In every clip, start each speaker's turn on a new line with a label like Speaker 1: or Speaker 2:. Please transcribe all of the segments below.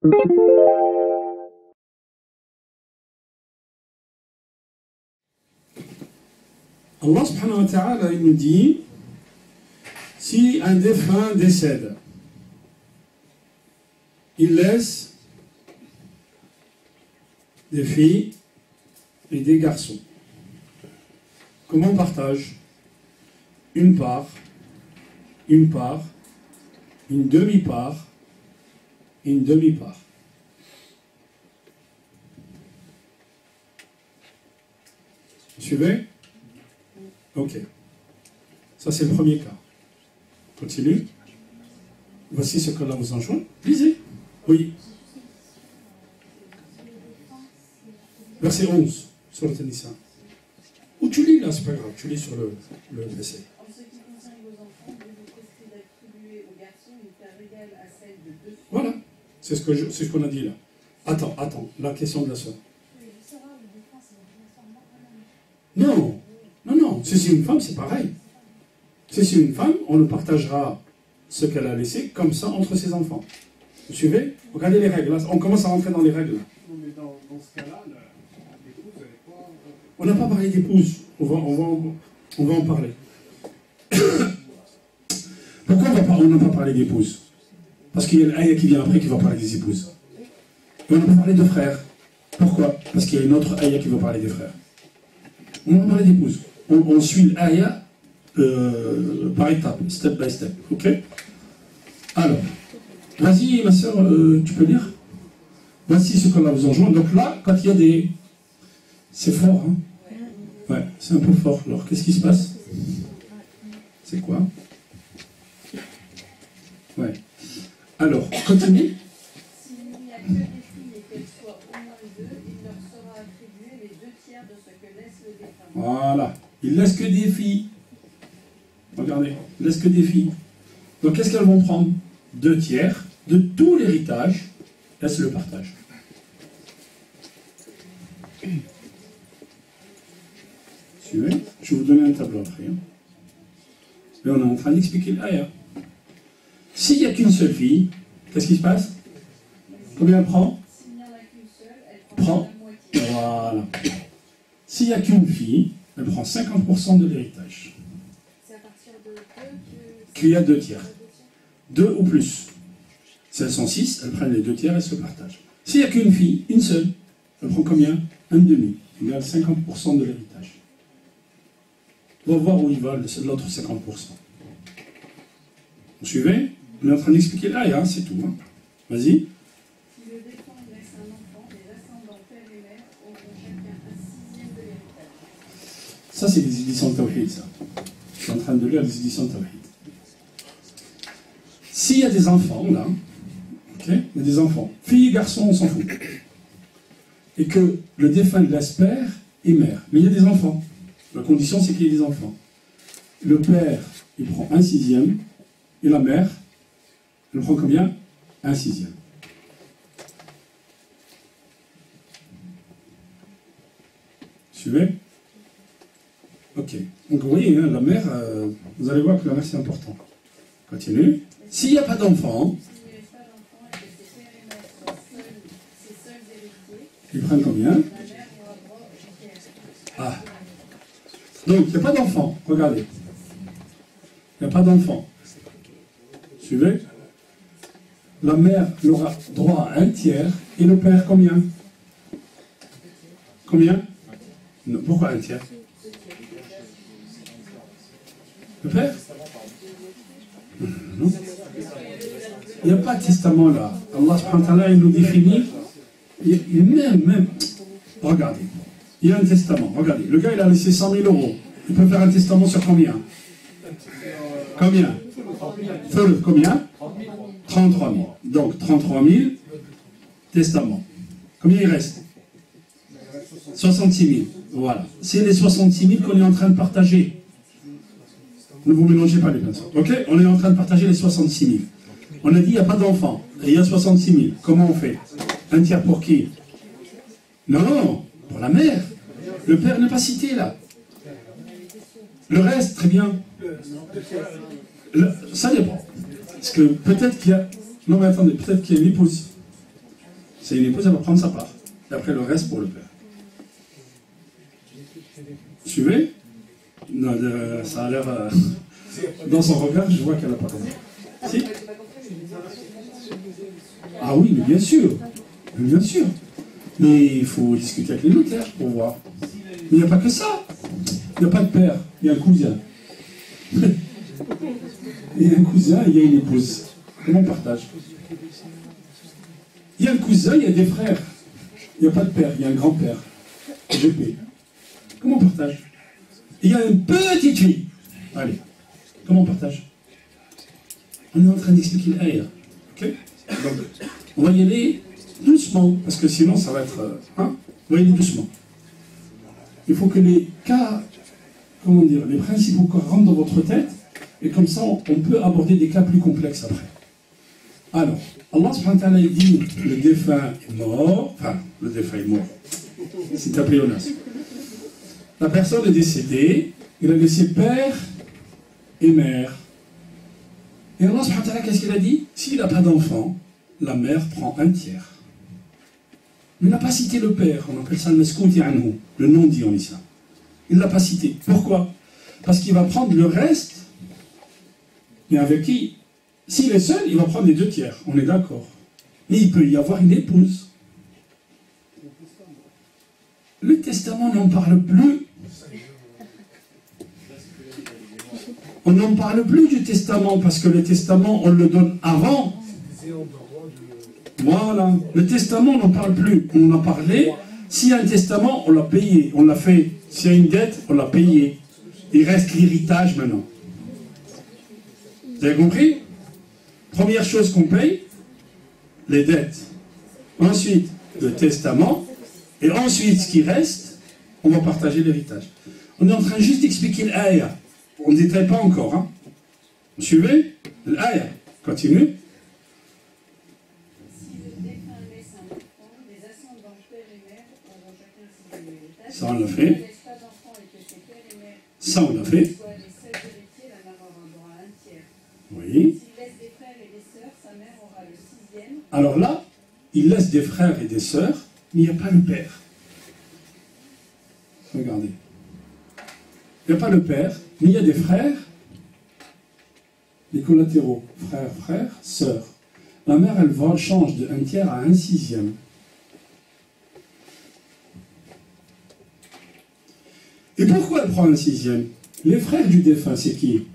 Speaker 1: Allah subhanahu wa ta'ala, il nous dit, si un défunt décède, il laisse des filles et des garçons. Comment on partage? Une part, une demi-part et une demi-part. Vous suivez? Ok. Ça, c'est le premier cas. Continue. Voici ce qu'Allah vous enjoint. Lisez. Oui. Verset 11, sur le Nisa. Où tu lis là, c'est pas grave, tu lis sur le verset.
Speaker 2: En ce qui concerne vos enfants, Dieu vous prescrit d'attribuer aux garçons une part égale à celle de 2 filles.
Speaker 1: Voilà, c'est ce qu'on a dit là. Attends, la question de la soeur. Non, si c'est une femme, c'est pareil. Si c'est une femme, on le partagera ce qu'elle a laissé, comme ça, entre ses enfants. Vous suivez? Regardez les règles, là. On commence à rentrer dans les règles.
Speaker 3: Non, mais dans ce cas-là, l'épouse, elle n'est pas...
Speaker 1: On n'a pas parlé d'épouse, on va en parler. Pourquoi on n'a pas parlé d'épouse? Parce qu'il y a l'ayah qui vient après qui va parler des épouses. Et on n'a pas parlé de frères. Pourquoi? Parce qu'il y a une autre ayah qui va parler des frères. On va parler d'épouse. On suit l'ayah par étapes, step by step. Ok? Alors, vas-y ma soeur, tu peux lire? Voici ce qu'on a vous enjoint. Donc là, quand il y a des... C'est fort, hein? Ouais, c'est un peu fort. Alors, qu'est-ce qui se passe? C'est quoi? Ouais. Alors, continue.
Speaker 2: S'il n'y a que des filles et qu'elles soient au moins 2, il leur sera attribué les 2 tiers de ce que laisse le défunt.
Speaker 1: Voilà. Il laisse que des filles. Regardez, il laisse que des filles. Donc, qu'est-ce qu'elles vont prendre? 2 tiers de tout l'héritage. Là, c'est le partage. Suivez. Je vais vous donner un tableau après. Hein. Là, on est en train d'expliquer l'ayah. S'il n'y a qu'une seule fille, qu'est-ce qui se passe? Combien elle prend?
Speaker 2: S'il n'y en a qu'une seule, elle prend la moitié.
Speaker 1: Voilà. S'il n'y a qu'une fille, elle prend 50% de l'héritage.
Speaker 2: C'est à partir de 2
Speaker 1: Qu'il y a 2 tiers. 2 ou plus. Si elles sont 6, elles prennent les 2 tiers et se partagent. S'il n'y a qu'une fille, une seule, elle prend combien? Un demi. Égale 50% de l'héritage. On va voir où il va l'autre 50%. Vous suivez? On est en train d'expliquer là, hein, c'est tout. Hein. Vas-y.
Speaker 2: Si le défunt laisse un enfant, les ascendants père et mère auront chacun un 6e de l'héritage.
Speaker 1: Ça, c'est des éditions de Tawhid, ça. Je suis en train de lire les éditions de Tawhid. S'il y a des enfants, là, ok, il y a des enfants, filles et garçons, on s'en fout. Et que le défunt laisse père et mère. Mais il y a des enfants. La condition, c'est qu'il y ait des enfants. Le père, il prend un 6e, et la mère, elle prend combien? Un 6e. Suivez? Ok. Donc vous voyez, hein, la mère, vous allez voir que la mère, c'est important. Continue. S'il n'y a pas d'enfant,
Speaker 2: S'il n'y a pas d'enfant et que ses pères et mères soient ses seuls héritiers,
Speaker 1: ils prennent combien?
Speaker 2: la mère aura droit au tiers.
Speaker 1: Ah. Donc, il n'y a pas d'enfant. Regardez. Il n'y a pas d'enfant. Suivez? La mère aura droit à un tiers et le père combien? Combien? Non, pourquoi un tiers? Le père? Non. Il n'y a pas de testament là. Allah subhanahu wa ta'ala, il nous définit. Même. Regardez. Il y a un testament. Regardez. Le gars, il a laissé 100 000 euros. Il peut faire un testament sur combien? Combien? Combien? 33 000. Donc, 33 000 testaments. Combien il reste? 66 000. Voilà. C'est les 66 000 qu'on est en train de partager. Ne vous mélangez pas les pinceaux. Ok? On est en train de partager les 66 000. On a dit, il n'y a pas d'enfant. Et il y a 66 000. Comment on fait? Un tiers pour qui? Non, pour la mère. Le père n'est pas cité là. Le reste, très bien. Ça dépend. Parce que peut-être qu'il y a... Non mais attendez, peut-être qu'il y a une épouse. C'est une épouse, elle va prendre sa part. Et après, le reste pour le père. Vous suivez? Non, ça a l'air... dans son regard, je vois qu'elle n'a pas compris. Si? Ah oui, mais bien sûr. Mais bien sûr. Mais il faut discuter avec les notaires pour voir. Mais il n'y a pas que ça. Il n'y a pas de père, il y a un cousin. Il y a un cousin, il y a une épouse. Comment on partage? Il y a un cousin, il y a des frères. Il n'y a pas de père, il y a un grand-père. GP. Comment on partage? Il y a une petite fille. Allez, comment on partage? On est en train d'expliquer l'aya. Ok? Donc, on va y aller doucement, parce que sinon ça va être... Hein? On va y aller doucement. Il faut que les cas, comment dire, les principaux cas rentrent dans votre tête, et comme ça on peut aborder des cas plus complexes après. Alors, Allah subhanahu wa ta'ala dit, le défunt est mort, enfin, le défunt est mort, c'est un pléonasme. La personne est décédée, il a laissé père et mère. Et Allah subhanahu wa ta'ala, qu'est-ce qu'il a dit? S'il n'a pas d'enfant, la mère prend un tiers. Il n'a pas cité le père, on appelle ça le meskouti anhu, le non-dit en islam. Il ne l'a pas cité. Pourquoi? Parce qu'il va prendre le reste, mais avec qui? S'il est seul, il va prendre les 2 tiers, on est d'accord. Mais il peut y avoir une épouse. Le testament n'en parle plus. On n'en parle plus du testament, parce que le testament, on le donne avant. Voilà. Le testament, on n'en parle plus. On en a parlé. S'il y a un testament, on l'a payé. On l'a fait. S'il y a une dette, on l'a payé. Il reste l'héritage maintenant. Vous avez compris? Première chose qu'on paye, les dettes. Ensuite, le testament. Et ensuite, ce qui reste, on va partager l'héritage. On est en train juste d'expliquer l'aya. On ne détaille pas encore. Hein. Vous suivez? L'aya. Continue.
Speaker 2: Si le défunt laisse un enfant, les ascendants père et mère auront chacun 6e héritage.
Speaker 1: Ça, on l'a fait.
Speaker 2: S'il ne laisse pas d'enfant et que ses père et mère
Speaker 1: Ça, on l'a fait.
Speaker 2: soient les seuls héritiers, la mère aura droit à un tiers.
Speaker 1: Oui.
Speaker 2: S'il laisse des frères et des sœurs, sa mère aura le 6e.
Speaker 1: Alors là, il laisse des frères et des sœurs, mais il n'y a pas le père. Regardez. Il n'y a pas le père, mais il y a des frères, des collatéraux. Frères, frères, sœurs. La mère, elle change de 1 tiers à 1/6. Et pourquoi elle prend 1/6? Les frères du défunt, c'est qui?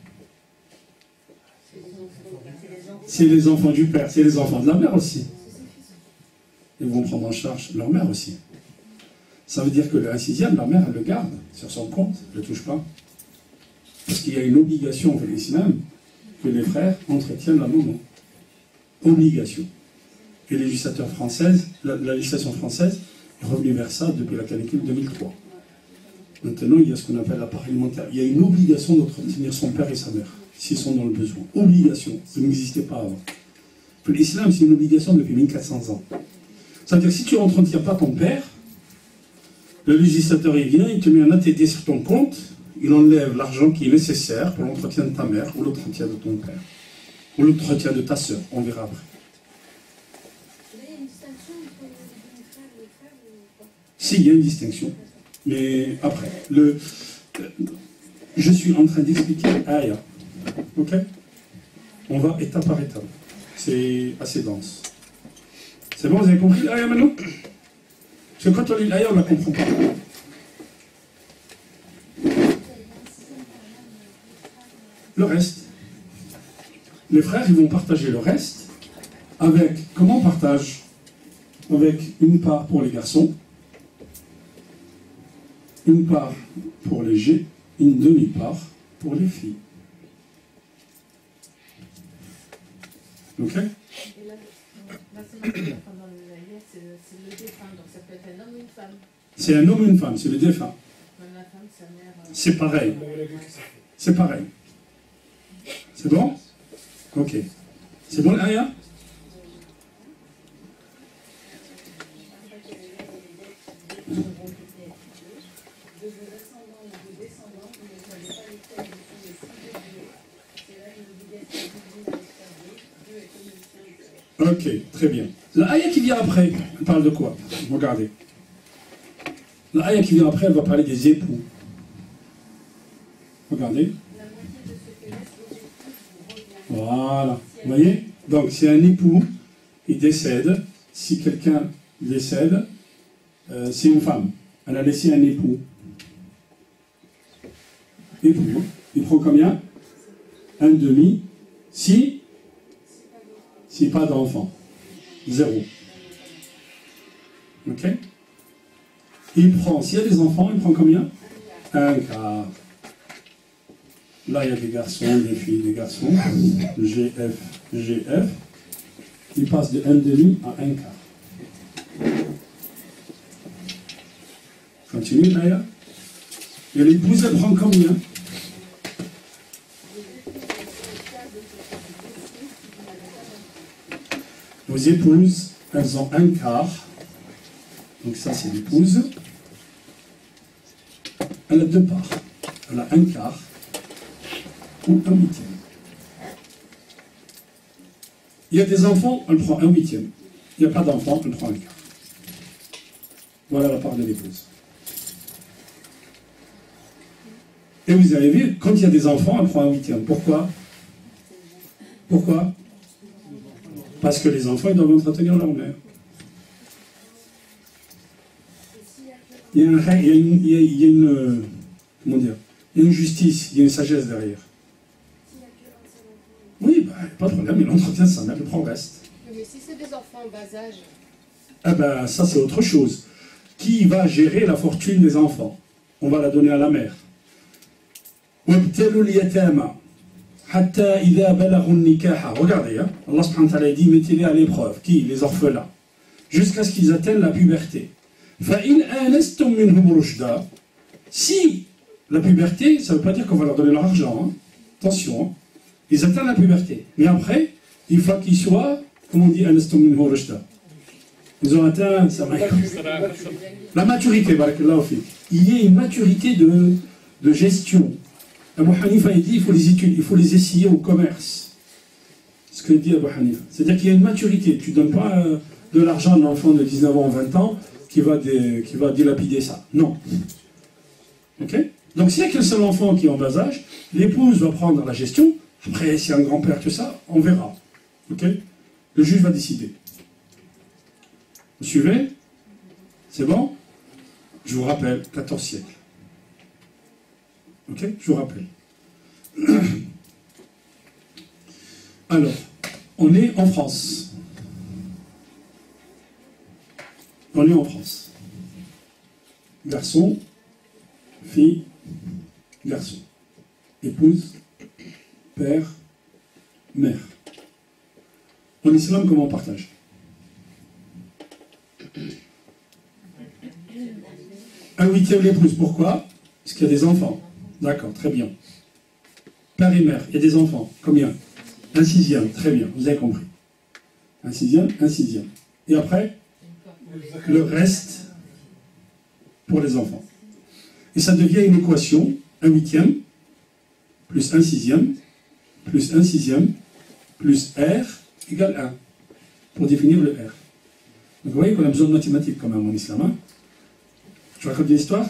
Speaker 1: C'est les enfants du père, c'est les enfants de la mère aussi. Ils vont prendre en charge leur mère aussi. Ça veut dire que le 1/6, la mère, elle le garde sur son compte, elle ne le touche pas. Parce qu'il y a une obligation pour l'islam que les frères entretiennent la maman. Obligation. Et la législation française est revenue vers ça depuis la canicule 2003. Maintenant, il y a ce qu'on appelle la part alimentaire. Il y a une obligation d'entretenir son père et sa mère, s'ils sont dans le besoin. Obligation. Ça n'existait pas avant. Pour l'islam, c'est une obligation depuis 1400 ans. C'est-à-dire que si tu n'entretiens pas ton père, le législateur il vient, il te met un ATD sur ton compte, il enlève l'argent qui est nécessaire pour l'entretien de ta mère, ou l'entretien de ton père, ou l'entretien de ta sœur, on verra après.
Speaker 4: Il y a une distinction entre les frères et les frères ou pas?
Speaker 1: Si, il y a une distinction, mais après. Je suis en train d'expliquer Aya, ok? On va étape par étape, c'est assez dense. C'est bon, vous avez compris l'Aya maintenant? Parce que quand on lit l'Aya, on ne la comprend pas. Le reste. Les frères, ils vont partager le reste avec, comment on partage? Avec une part pour les garçons, une part pour les G, une demi-part pour les filles. Ok?
Speaker 5: Et là, c'est le défunt, donc ça peut être un homme ou une femme.
Speaker 1: C'est un homme ou une femme, c'est le défunt.
Speaker 5: Même la femme, sa mère.
Speaker 1: C'est pareil. C'est pareil. C'est bon? Ok. C'est bon, l'aya?
Speaker 2: De vos ascendants ou de descendants, vous ne savez pas lesquels vous sont les 6 de Dieu. C'est là une obligation divine à les faire. Dieu est comme le sien.
Speaker 1: Ok, très bien. La ayah qui vient après, elle parle de quoi? Regardez. La ayah qui vient après, elle va parler des époux. Regardez.
Speaker 2: La moitié de ce que laissent vos épouses vous revient.
Speaker 1: Voilà. Vous voyez? Donc, si un époux, il décède, si quelqu'un décède, c'est une femme. Elle a laissé un époux. Époux. Il prend combien? Un demi. Si pas d'enfant. 0. Ok? Il prend, s'il y a des enfants, il prend combien? Un quart. Là, il y a des garçons, des filles, des garçons. GF, GF. Il passe de 1,5 à 1 quart. Continue, Naya. Et l'épouse, elle prend combien? Vos épouses, elles ont un quart. Donc ça, c'est l'épouse. Elle a 2 parts. Elle a un quart ou un huitième. Il y a des enfants, elle prend un huitième. Il n'y a pas d'enfants, elle prend un quart. Voilà la part de l'épouse. Et vous avez vu, quand il y a des enfants, elle prend un huitième. Pourquoi? Pourquoi? Parce que les enfants, ils doivent entretenir leur mère. Il y a une comment dire? Il y a une justice, il y a une sagesse derrière. Oui, pas de problème, il entretient sa mère, il prend le reste.
Speaker 6: Mais si c'est des enfants en bas âge?
Speaker 1: Ah ben, ça c'est autre chose. Qui va gérer la fortune des enfants? On va la donner à la mère. وابتلوا اليتامى حتى إذا بلغوا النكاح. Regardez, hein? Allah subhanahu wa ta'ala dit mettez-les à l'épreuve. Qui? Les orphelins. Jusqu'à ce qu'ils atteignent la puberté. فإن آنستم منهم رشدا. Si la puberté, ça ne veut pas dire qu'on va leur donner leur argent. Hein? Attention, hein? Ils atteignent la puberté. Mais après, une fois qu'ils soient, comment on dit آنستم منهم رشدا? Ils ont atteint la maturité. Barakallahu fik. Il y a une maturité de gestion. Abu Hanifa il dit il faut les étudier, il faut les essayer au commerce. C'est ce que dit Abu Hanifa. C'est-à-dire qu'il y a une maturité. Tu ne donnes pas de l'argent à un enfant de 19 ans ou 20 ans qui va dilapider ça. Non. Ok? Donc s'il n'y a qu'un seul enfant qui est en bas âge, l'épouse va prendre la gestion. Après, s'il y a un grand-père, tout ça, on verra. Ok? Le juge va décider. Vous suivez? C'est bon? Je vous rappelle, 14 siècles. Ok? Je vous rappelle. Alors, on est en France. On est en France. Garçon, fille, garçon. Épouse, père, mère. En islam, comment on partage? Un huitième l'épouse. Pourquoi? Parce qu'il y a des enfants. D'accord, très bien. Père et mère, il y a des enfants. Combien? Un sixième, très bien, vous avez compris. Un sixième. Et après, le reste pour les enfants. Et ça devient une équation, un huitième, plus un sixième, plus un sixième, plus R égale 1, pour définir le R. Donc vous voyez qu'on a besoin de mathématiques quand même en islam. Hein? Je raconte une histoire?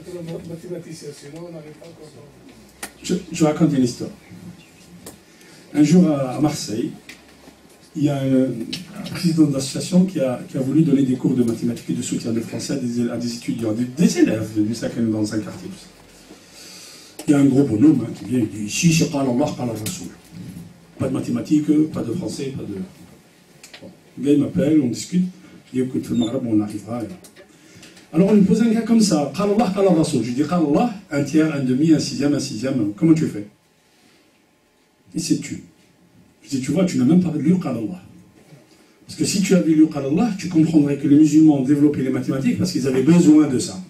Speaker 1: Je raconte une histoire. Un jour à Marseille, il y a un président d'association qui a voulu donner des cours de mathématiques et de soutien de français à des étudiants, des élèves du Sakan dans un quartier. Il y a un gros bonhomme qui vient et dit ici c'est pas Allah, pas la Rasoul. Pas de mathématiques, pas de français, pas de. Bon. Le gars il m'appelle, on discute. Je dis écoute, le Maghreb, on arrivera. Alors on lui pose un cas comme ça, Qal Allah, Qal Rasoul. Je lui dis Qal Allah, un tiers, un demi, un sixième, comment tu fais? Il s'est tué. Je dis tu vois, tu n'as même pas lu Qal Allah. Parce que si tu avais lu Qal Allah, tu comprendrais que les musulmans ont développé les mathématiques parce qu'ils avaient besoin de ça.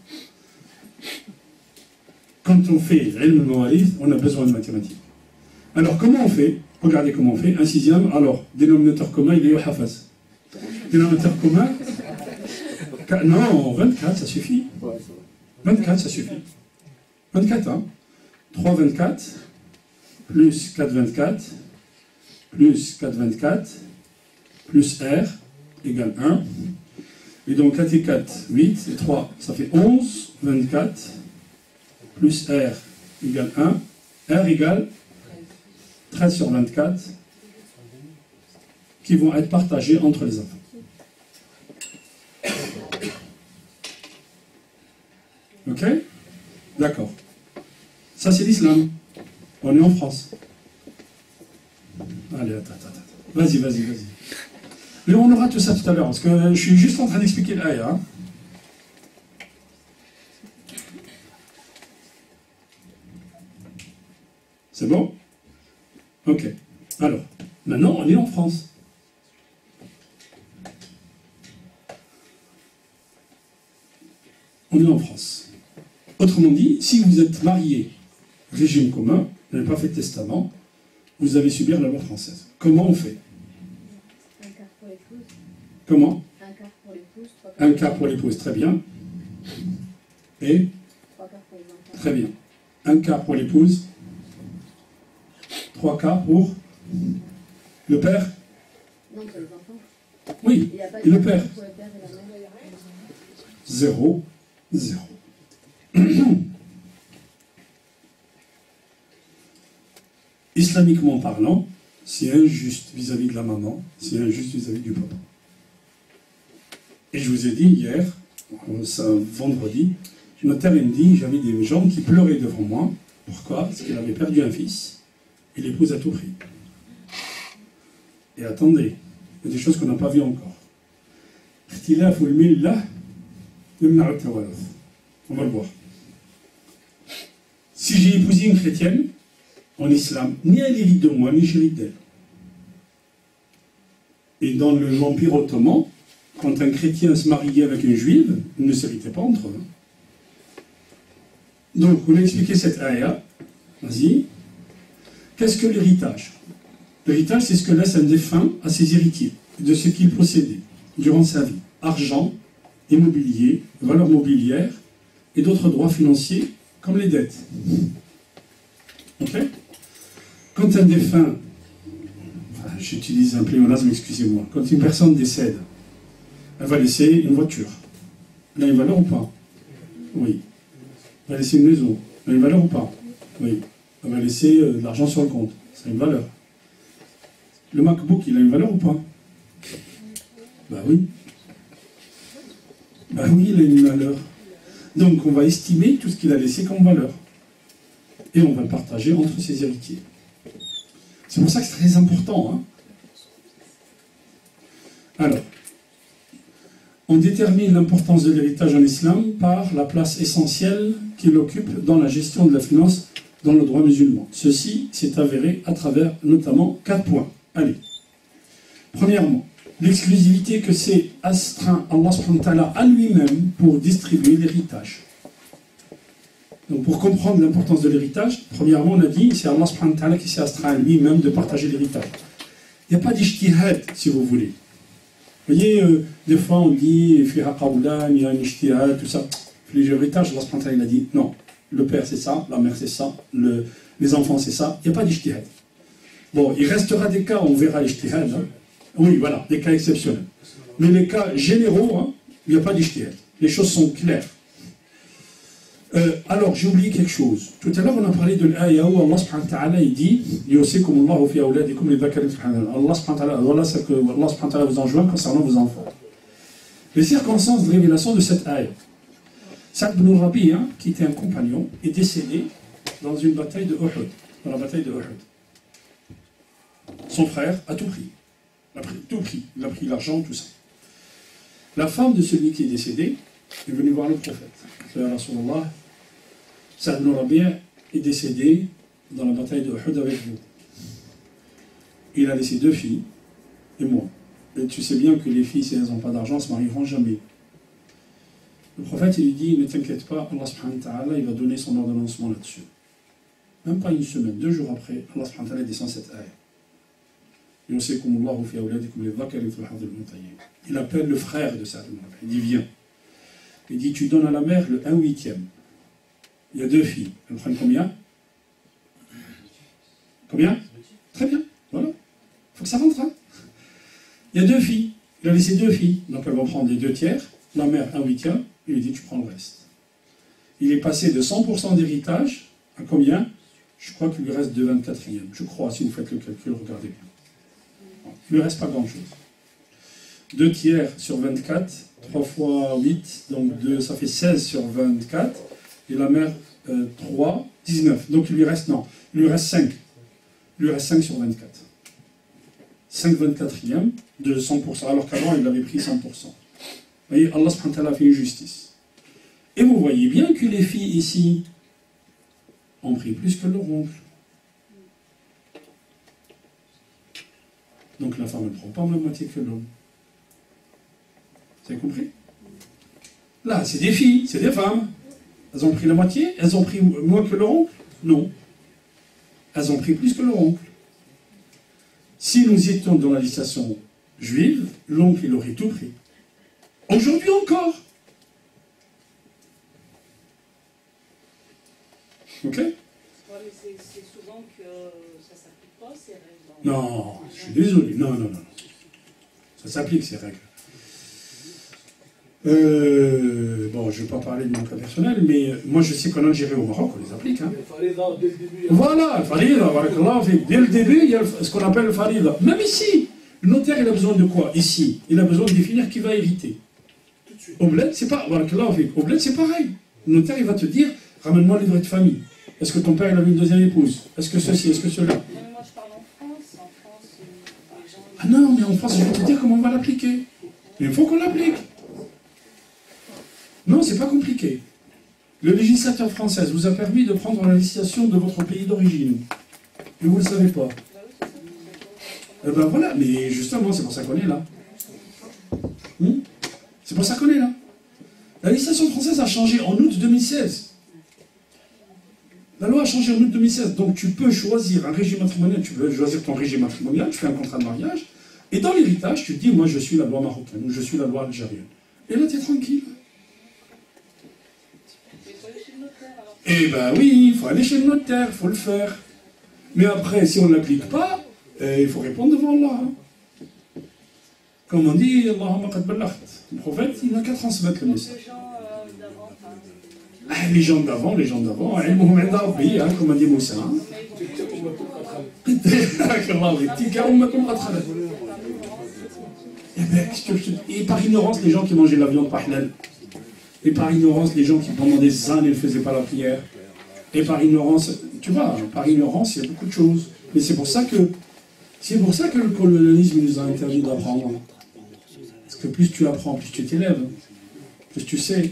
Speaker 1: Quand on fait ilm al-mawarith, on a besoin de mathématiques. Alors comment on fait? Regardez comment on fait. Un sixième, alors, dénominateur commun, il est au hafaz. Dénominateur commun, non, 24, ça suffit. 24, ça suffit. 24, hein. 3, 24, plus 4, 24, plus 4, 24, plus R égale 1. Et donc 4 et 4, 8, et 3, ça fait 11, 24, plus R égale 1. R égale 13 sur 24, qui vont être partagés entre les enfants. Ok? D'accord. Ça, c'est l'islam. On est en France. Allez, attends. Vas-y. Mais on aura tout ça tout à l'heure, parce que je suis juste en train d'expliquer l'aya. Hein. C'est bon? Ok. Alors, maintenant, on est en France. On est en France. Autrement dit, si vous êtes marié, régime commun, vous n'avez pas fait de testament, vous allez subir la loi française. Comment on fait?
Speaker 4: Un quart pour l'épouse.
Speaker 1: Comment?
Speaker 4: Un quart pour l'épouse.
Speaker 1: Un quart pour l'épouse, très bien. Et?
Speaker 4: 3 quarts pour les enfants.
Speaker 1: Très bien. Un quart pour l'épouse. 3 quarts pour le père?
Speaker 4: Non, pour les enfants.
Speaker 1: Oui.
Speaker 4: Il n'y a pas
Speaker 1: Et le père?
Speaker 4: pour le père et la mère.
Speaker 1: 0, 0. Islamiquement parlant, c'est injuste vis-à-vis de la maman, c'est injuste vis-à-vis du papa. Et je vous ai dit hier, vendredi, je notaire me dit, j'avais des gens qui pleuraient devant moi. Pourquoi? Parce qu'il avait perdu un fils et l'épouse a tout pris. Et attendez, il y a des choses qu'on n'a pas vues encore. On va le voir. Si j'ai épousé une chrétienne, en islam, ni elle hérite de moi, ni j'hérite d'elle. Et dans l'Empire ottoman, quand un chrétien se mariait avec une juive, ils ne s'héritaient pas entre eux. Donc, on a expliqué cette ayah. Vas-y. Qu'est-ce que l'héritage? L'héritage, c'est ce que laisse un défunt à ses héritiers, de ce qu'il possédait durant sa vie. Argent, immobilier, valeurs mobilières et d'autres droits financiers, comme les dettes. Ok? Quand un défunt, j'utilise un pléonasme, excusez-moi, quand une personne décède, elle va laisser une voiture. Elle a une valeur ou pas? Oui. Elle va laisser une maison. Elle a une valeur ou pas? Oui. Elle va laisser de l'argent sur le compte. Ça a une valeur. Le MacBook, il a une valeur ou pas? Ben oui. Ben oui, il a une valeur. Donc on va estimer tout ce qu'il a laissé comme valeur. Et on va le partager entre ses héritiers. C'est pour ça que c'est très important. Hein. Alors, on détermine l'importance de l'héritage en islam par la place essentielle qu'il occupe dans la gestion de la finance dans le droit musulman. Ceci s'est avéré à travers notamment 4 points. Allez. Premièrement, l'exclusivité que s'est astreint Allah subhanahu wa ta'ala à lui-même pour distribuer l'héritage. Donc pour comprendre l'importance de l'héritage, premièrement on a dit, c'est Allah subhanahu wa ta'ala qui s'est astreint à lui-même de partager l'héritage. Il n'y a pas d'ijtihad, si vous voulez. Vous voyez, des fois on dit, fiha qawlan, il y a un ijtihad, tout ça. L'héritage, Allah subhanahu wa ta'ala il a dit, non, le père c'est ça, la mère c'est ça, les enfants c'est ça, il n'y a pas d'ijtihad. Bon, il restera des cas, on verra l'ijtihad. Hein. Oui, voilà, des cas exceptionnels. Mais les cas généraux, hein, il n'y a pas d'ijtihad. Les choses sont claires. Alors, j'ai oublié quelque chose. Tout à l'heure, on a parlé de l'ayah où Allah subhanahu wa ta'ala il dit Yusikum Allahu fi awladikum li dhakari subhanahu Allah subhanahu wa ta'ala, voilà ce que Allah subhanahu wa ta'ala vous enjoint concernant vos enfants. Les circonstances de révélation de cette ayah. Sa'd ibn Rabi', hein, qui était un compagnon, est décédé dans une bataille de Uhud. Dans la bataille de Uhud. Son frère a tout pris. Il a pris tout pris. Il a pris l'argent, tout ça. La femme de celui qui est décédé est venue voir le prophète. Rasulullah, Sa'd ibn Rabi' est décédé dans la bataille de Uhud avec vous. Il a laissé 2 filles et moi. Et tu sais bien que les filles, si elles n'ont pas d'argent, ne se marieront jamais. Le prophète, il lui dit, ne t'inquiète pas, Allah subhanahu wa ta'ala, il va donner son ordonnancement là-dessus. Même pas une semaine, 2 jours après, Allah subhanahu wa ta'ala descend cette ayah. Il appelle le frère de Sa'd ibn Rabi'. Il dit, viens. Il dit, tu donnes à la mère le 1/8. Il y a 2 filles. Elles prennent combien? Combien? Très bien. Voilà. Il faut que ça rentre. Hein. Il Il y a 2 filles. Il a laissé 2 filles. Donc elles vont prendre les 2 tiers. La mère, 1/8. Il lui dit, tu prends le reste. Il est passé de 100% d'héritage à combien? Je crois qu'il lui reste 2/24e. Je crois, si vous faites le calcul, regardez bien. Il ne lui reste pas grand-chose. 2 tiers sur 24, 3 fois 8, donc 2, ça fait 16 sur 24. Et la mère, 3, 19. Donc il lui reste, non, il lui reste 5. Il lui reste 5 sur 24. 5/24e de 100%, alors qu'avant il avait pris 100%. Vous voyez, Allah subhanahu wa ta'ala a fait une justice. Et vous voyez bien que les filles ici ont pris plus que leur oncle. Donc la femme ne prend pas la moitié que l'homme. Vous avez compris? Là, c'est des filles, c'est des femmes. Elles ont pris la moitié, elles ont pris moins que leur oncle? Non. Elles ont pris plus que leur oncle. Si nous étions dans la législation juive, l'oncle, il aurait tout pris. Aujourd'hui encore. Ok?
Speaker 2: Ouais, mais c'est souvent que ça ne s'applique pas, ces règles.
Speaker 1: Non, je suis désolé. Non, non, non. Ça s'applique, ces règles. Bon, je ne vais pas parler de mon cas personnel, mais moi je sais qu'en Algérie et au Maroc, on les applique. Hein. Voilà, le farida, dès le début, il y a ce qu'on appelle le farida. Même ici, le notaire, il a besoin de quoi? Ici, il a besoin de définir qui va hériter. Au bled, c'est pas, au bled, c'est pareil. Le notaire, il va te dire, ramène-moi le livret de famille. Est-ce que ton père, il avait une deuxième épouse? Est-ce que ceci, est-ce que cela?
Speaker 2: Non, mais moi je parle en France. En France, les gens...
Speaker 1: Ah non, mais en France, je vais te dire comment on va l'appliquer. Mais il faut qu'on l'applique. Non, c'est pas compliqué. Le législateur français vous a permis de prendre la législation de votre pays d'origine. Et vous ne le savez pas. Eh ben voilà, mais justement, c'est pour ça qu'on est là. C'est pour ça qu'on est là. La législation française a changé en août 2016. La loi a changé en août 2016. Donc tu peux choisir un régime matrimonial, tu peux choisir ton régime matrimonial, tu fais un contrat de mariage, et dans l'héritage, tu te dis, moi je suis la loi marocaine, ou je suis la loi algérienne. Et là, tu es tranquille. Eh ben oui, il faut aller chez le notaire, il faut le faire. Mais après, si on ne l'applique pas, il faut répondre devant Allah. Hein. Comme on dit, Allahumma qad ballaght. Le prophète, il n'a qu'à transmettre le message. Les gens d'avant, hein, comme a dit Moussa. Hein. Et par ignorance, les gens qui mangeaient la viande pas halal. Et par ignorance, les gens qui pendant des années ne faisaient pas la prière. Et par ignorance, tu vois, par ignorance, il y a beaucoup de choses. Mais c'est pour ça que le colonialisme nous a interdit d'apprendre. Parce que plus tu apprends, plus tu t'élèves, plus tu sais.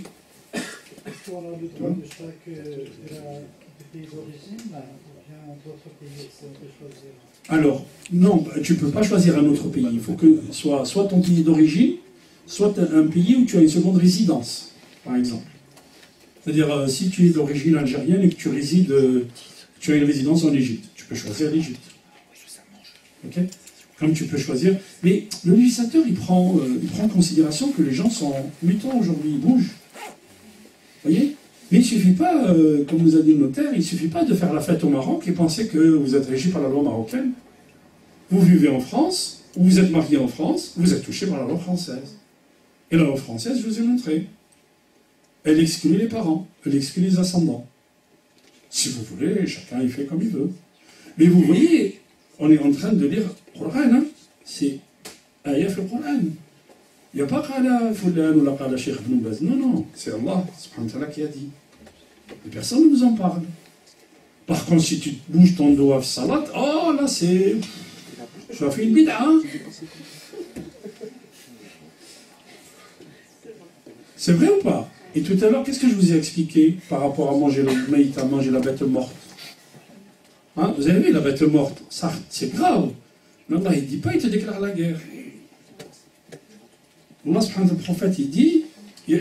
Speaker 1: Alors, non, tu ne peux pas choisir un autre pays. Il faut que soit ton pays d'origine, soit un pays où tu as une seconde résidence, par exemple. C'est-à-dire, si tu es d'origine algérienne et que tu as une résidence en Égypte, tu peux choisir l'Égypte. Ok? Comme tu peux choisir. Mais le législateur, il prend en considération que les gens sont mutants aujourd'hui, ils bougent. Vous voyez? Mais il ne suffit pas, comme nous a dit le notaire, il ne suffit pas de faire la fête au Maroc et penser que vous êtes régi par la loi marocaine. Vous vivez en France, ou vous êtes marié en France, vous êtes touché par la loi française. Et la loi française, je vous ai montré. Elle exclut les parents, elle exclut les ascendants. Si vous voulez, chacun y fait comme il veut. Mais vous voyez, on est en train de lire le Coran, hein? C'est ayah le Coran. Il n'y a pas Qala Fulan ou la Qala Cheikh Ibn Baz. Non, non, c'est Allah subhanahu wa ta'ala qui a dit. Et personne ne vous en parle. Par contre, si tu bouges ton doigt salat, oh là c'est. Tu as fait une bid'a. Hein? C'est vrai ou pas? Et tout à l'heure, qu'est-ce que je vous ai expliqué par rapport à manger le maït, à manger la bête morte? Hein? Vous avez vu la bête morte? Ça, c'est grave. Mais Allah, il ne dit pas, il te déclare la guerre. Allah subhanahu wa ta'ala, le prophète, il dit, il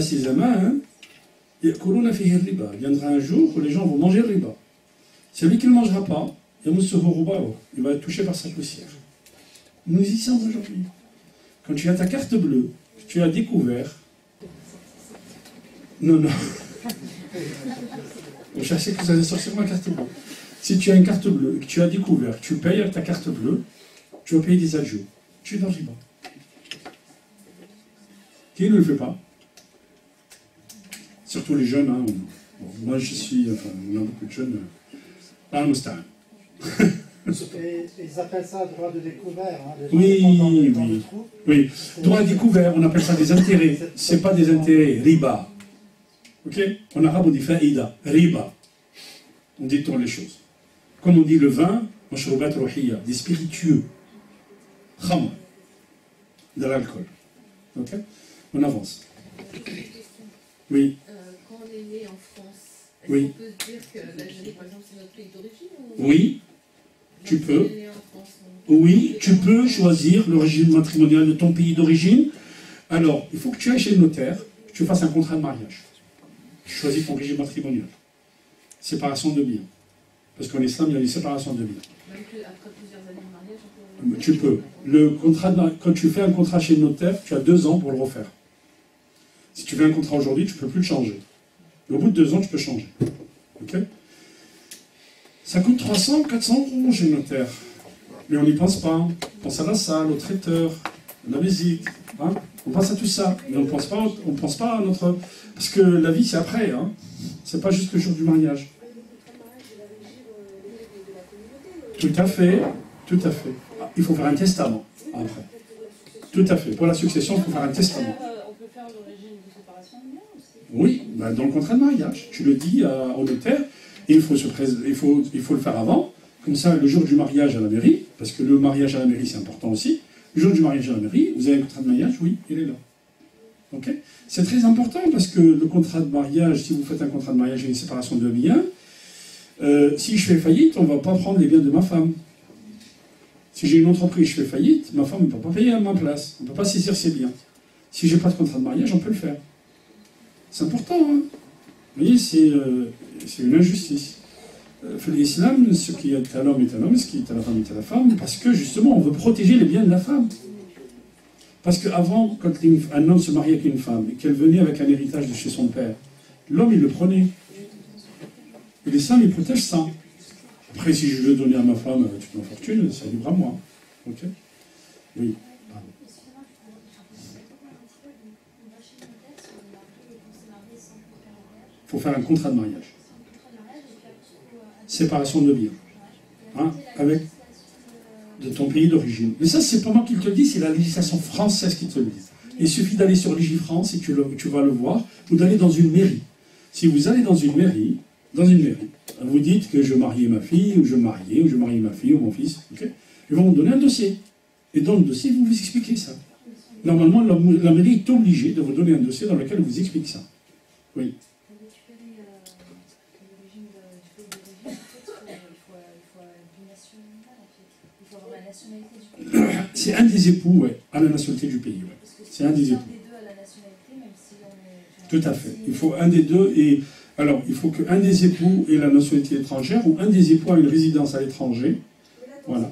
Speaker 1: viendra un jour où les gens vont manger le riba. Celui qui ne le mangera pas, il va être touché par sa poussière. Nous y sommes aujourd'hui. Quand tu as ta carte bleue, tu as découvert. Non, non. Je sais que vous allez sortir ma carte bleue. Si tu as une carte bleue et que tu as découvert, tu payes avec ta carte bleue, tu vas payer des adjouts. Tu es dans le riba. Qui ne le fait pas? Surtout les jeunes. Hein. Bon, moi, je suis... Enfin, on a beaucoup de jeunes. Ah, non, c'est un.
Speaker 7: Et ils appellent ça droit de découvert. Hein,
Speaker 1: Oui. Oui. Droit découvert, on appelle ça des intérêts. C'est pas des intérêts. Riba. Ok? En arabe, on dit faïda. Riba. On détourne les choses. Comme on dit le vin, mashroubat ruhiyya, des spiritueux. Khamr. De l'alcool. Ok? On avance. Oui.
Speaker 5: Quand on est né en France, est-ce
Speaker 1: Oui.
Speaker 5: qu'on peut se dire que l'Algérie, par exemple, c'est notre pays d'origine ou...
Speaker 1: Oui. Tu
Speaker 5: Donc,
Speaker 1: peux.
Speaker 5: on est né en France, on-
Speaker 1: Oui, tu peux choisir le régime matrimonial de ton pays d'origine. Alors, il faut que tu ailles chez le notaire, que tu fasses un contrat de mariage. Tu choisis ton régime matrimonial. Séparation de biens. Parce qu'en islam, il y a les séparations de biens.
Speaker 5: Même qu'après plusieurs années de mariage, on peut...
Speaker 1: Tu peux. Le contrat quand tu fais un contrat chez le notaire, tu as 2 ans pour le refaire. Si tu fais un contrat aujourd'hui, tu ne peux plus le changer. Mais au bout de 2 ans, tu peux changer. Ok? Ça coûte 300, 400 € chez le notaire. Mais on n'y pense pas. On pense à la salle, au traiteur, à la visite. Hein, on pense à tout ça. Mais on ne pense pas à notre... Parce que la vie, c'est après. Hein. C'est pas juste le jour du mariage. Tout à fait. Tout à fait. Ah, il faut faire un testament après. Tout à fait. Pour la succession, il faut faire un testament.
Speaker 2: On peut faire le régime de séparation de biens aussi.
Speaker 1: Oui, ben dans le contrat de mariage. Tu le dis au notaire. Et il faut le faire avant. Comme ça, le jour du mariage à la mairie, parce que le mariage à la mairie, c'est important aussi. Le jour du mariage à la mairie, vous avez un contrat de mariage? Oui, il est là. Ok? C'est très important parce que le contrat de mariage, si vous faites un contrat de mariage et une séparation de biens, si je fais faillite, on ne va pas prendre les biens de ma femme. Si j'ai une entreprise, je fais faillite, ma femme ne peut pas payer à ma place. On ne peut pas saisir ses biens. Si je n'ai pas de contrat de mariage, on peut le faire. C'est important, hein? Vous voyez, c'est une injustice. L'islam, ce qui est à l'homme est à l'homme, ce qui est à la femme est à la femme, parce que justement, on veut protéger les biens de la femme. Parce qu'avant, quand un homme se mariait avec une femme et qu'elle venait avec un héritage de chez son père, l'homme, il le prenait. Et l'islam, il protège ça. Après, si je veux donner à ma femme toute ma fortune, ça libre à moi. Ok? Oui. Pardon. Il faut faire un contrat de mariage. Séparation de biens. Hein, avec de ton pays d'origine. Mais ça, c'est pas moi qui te le dis, c'est la législation française qui te le dit. Il suffit d'aller sur Légifrance et tu vas le voir, ou d'aller dans une mairie. Si vous allez dans une mairie, vous dites que je mariais ma fille, ou je mariais ma fille, ou mon fils, okay? Ils vont vous donner un dossier. Et dans le dossier, vous expliquez ça. Normalement, la mairie est obligée de vous donner un dossier dans lequel vous explique ça. Oui. C'est un des époux, ouais, à la nationalité du pays. Ouais. C'est un des époux. Tout à fait. Il faut un des deux. Et alors, il faut qu'un des époux ait la nationalité étrangère ou un des époux a une résidence à l'étranger. Voilà.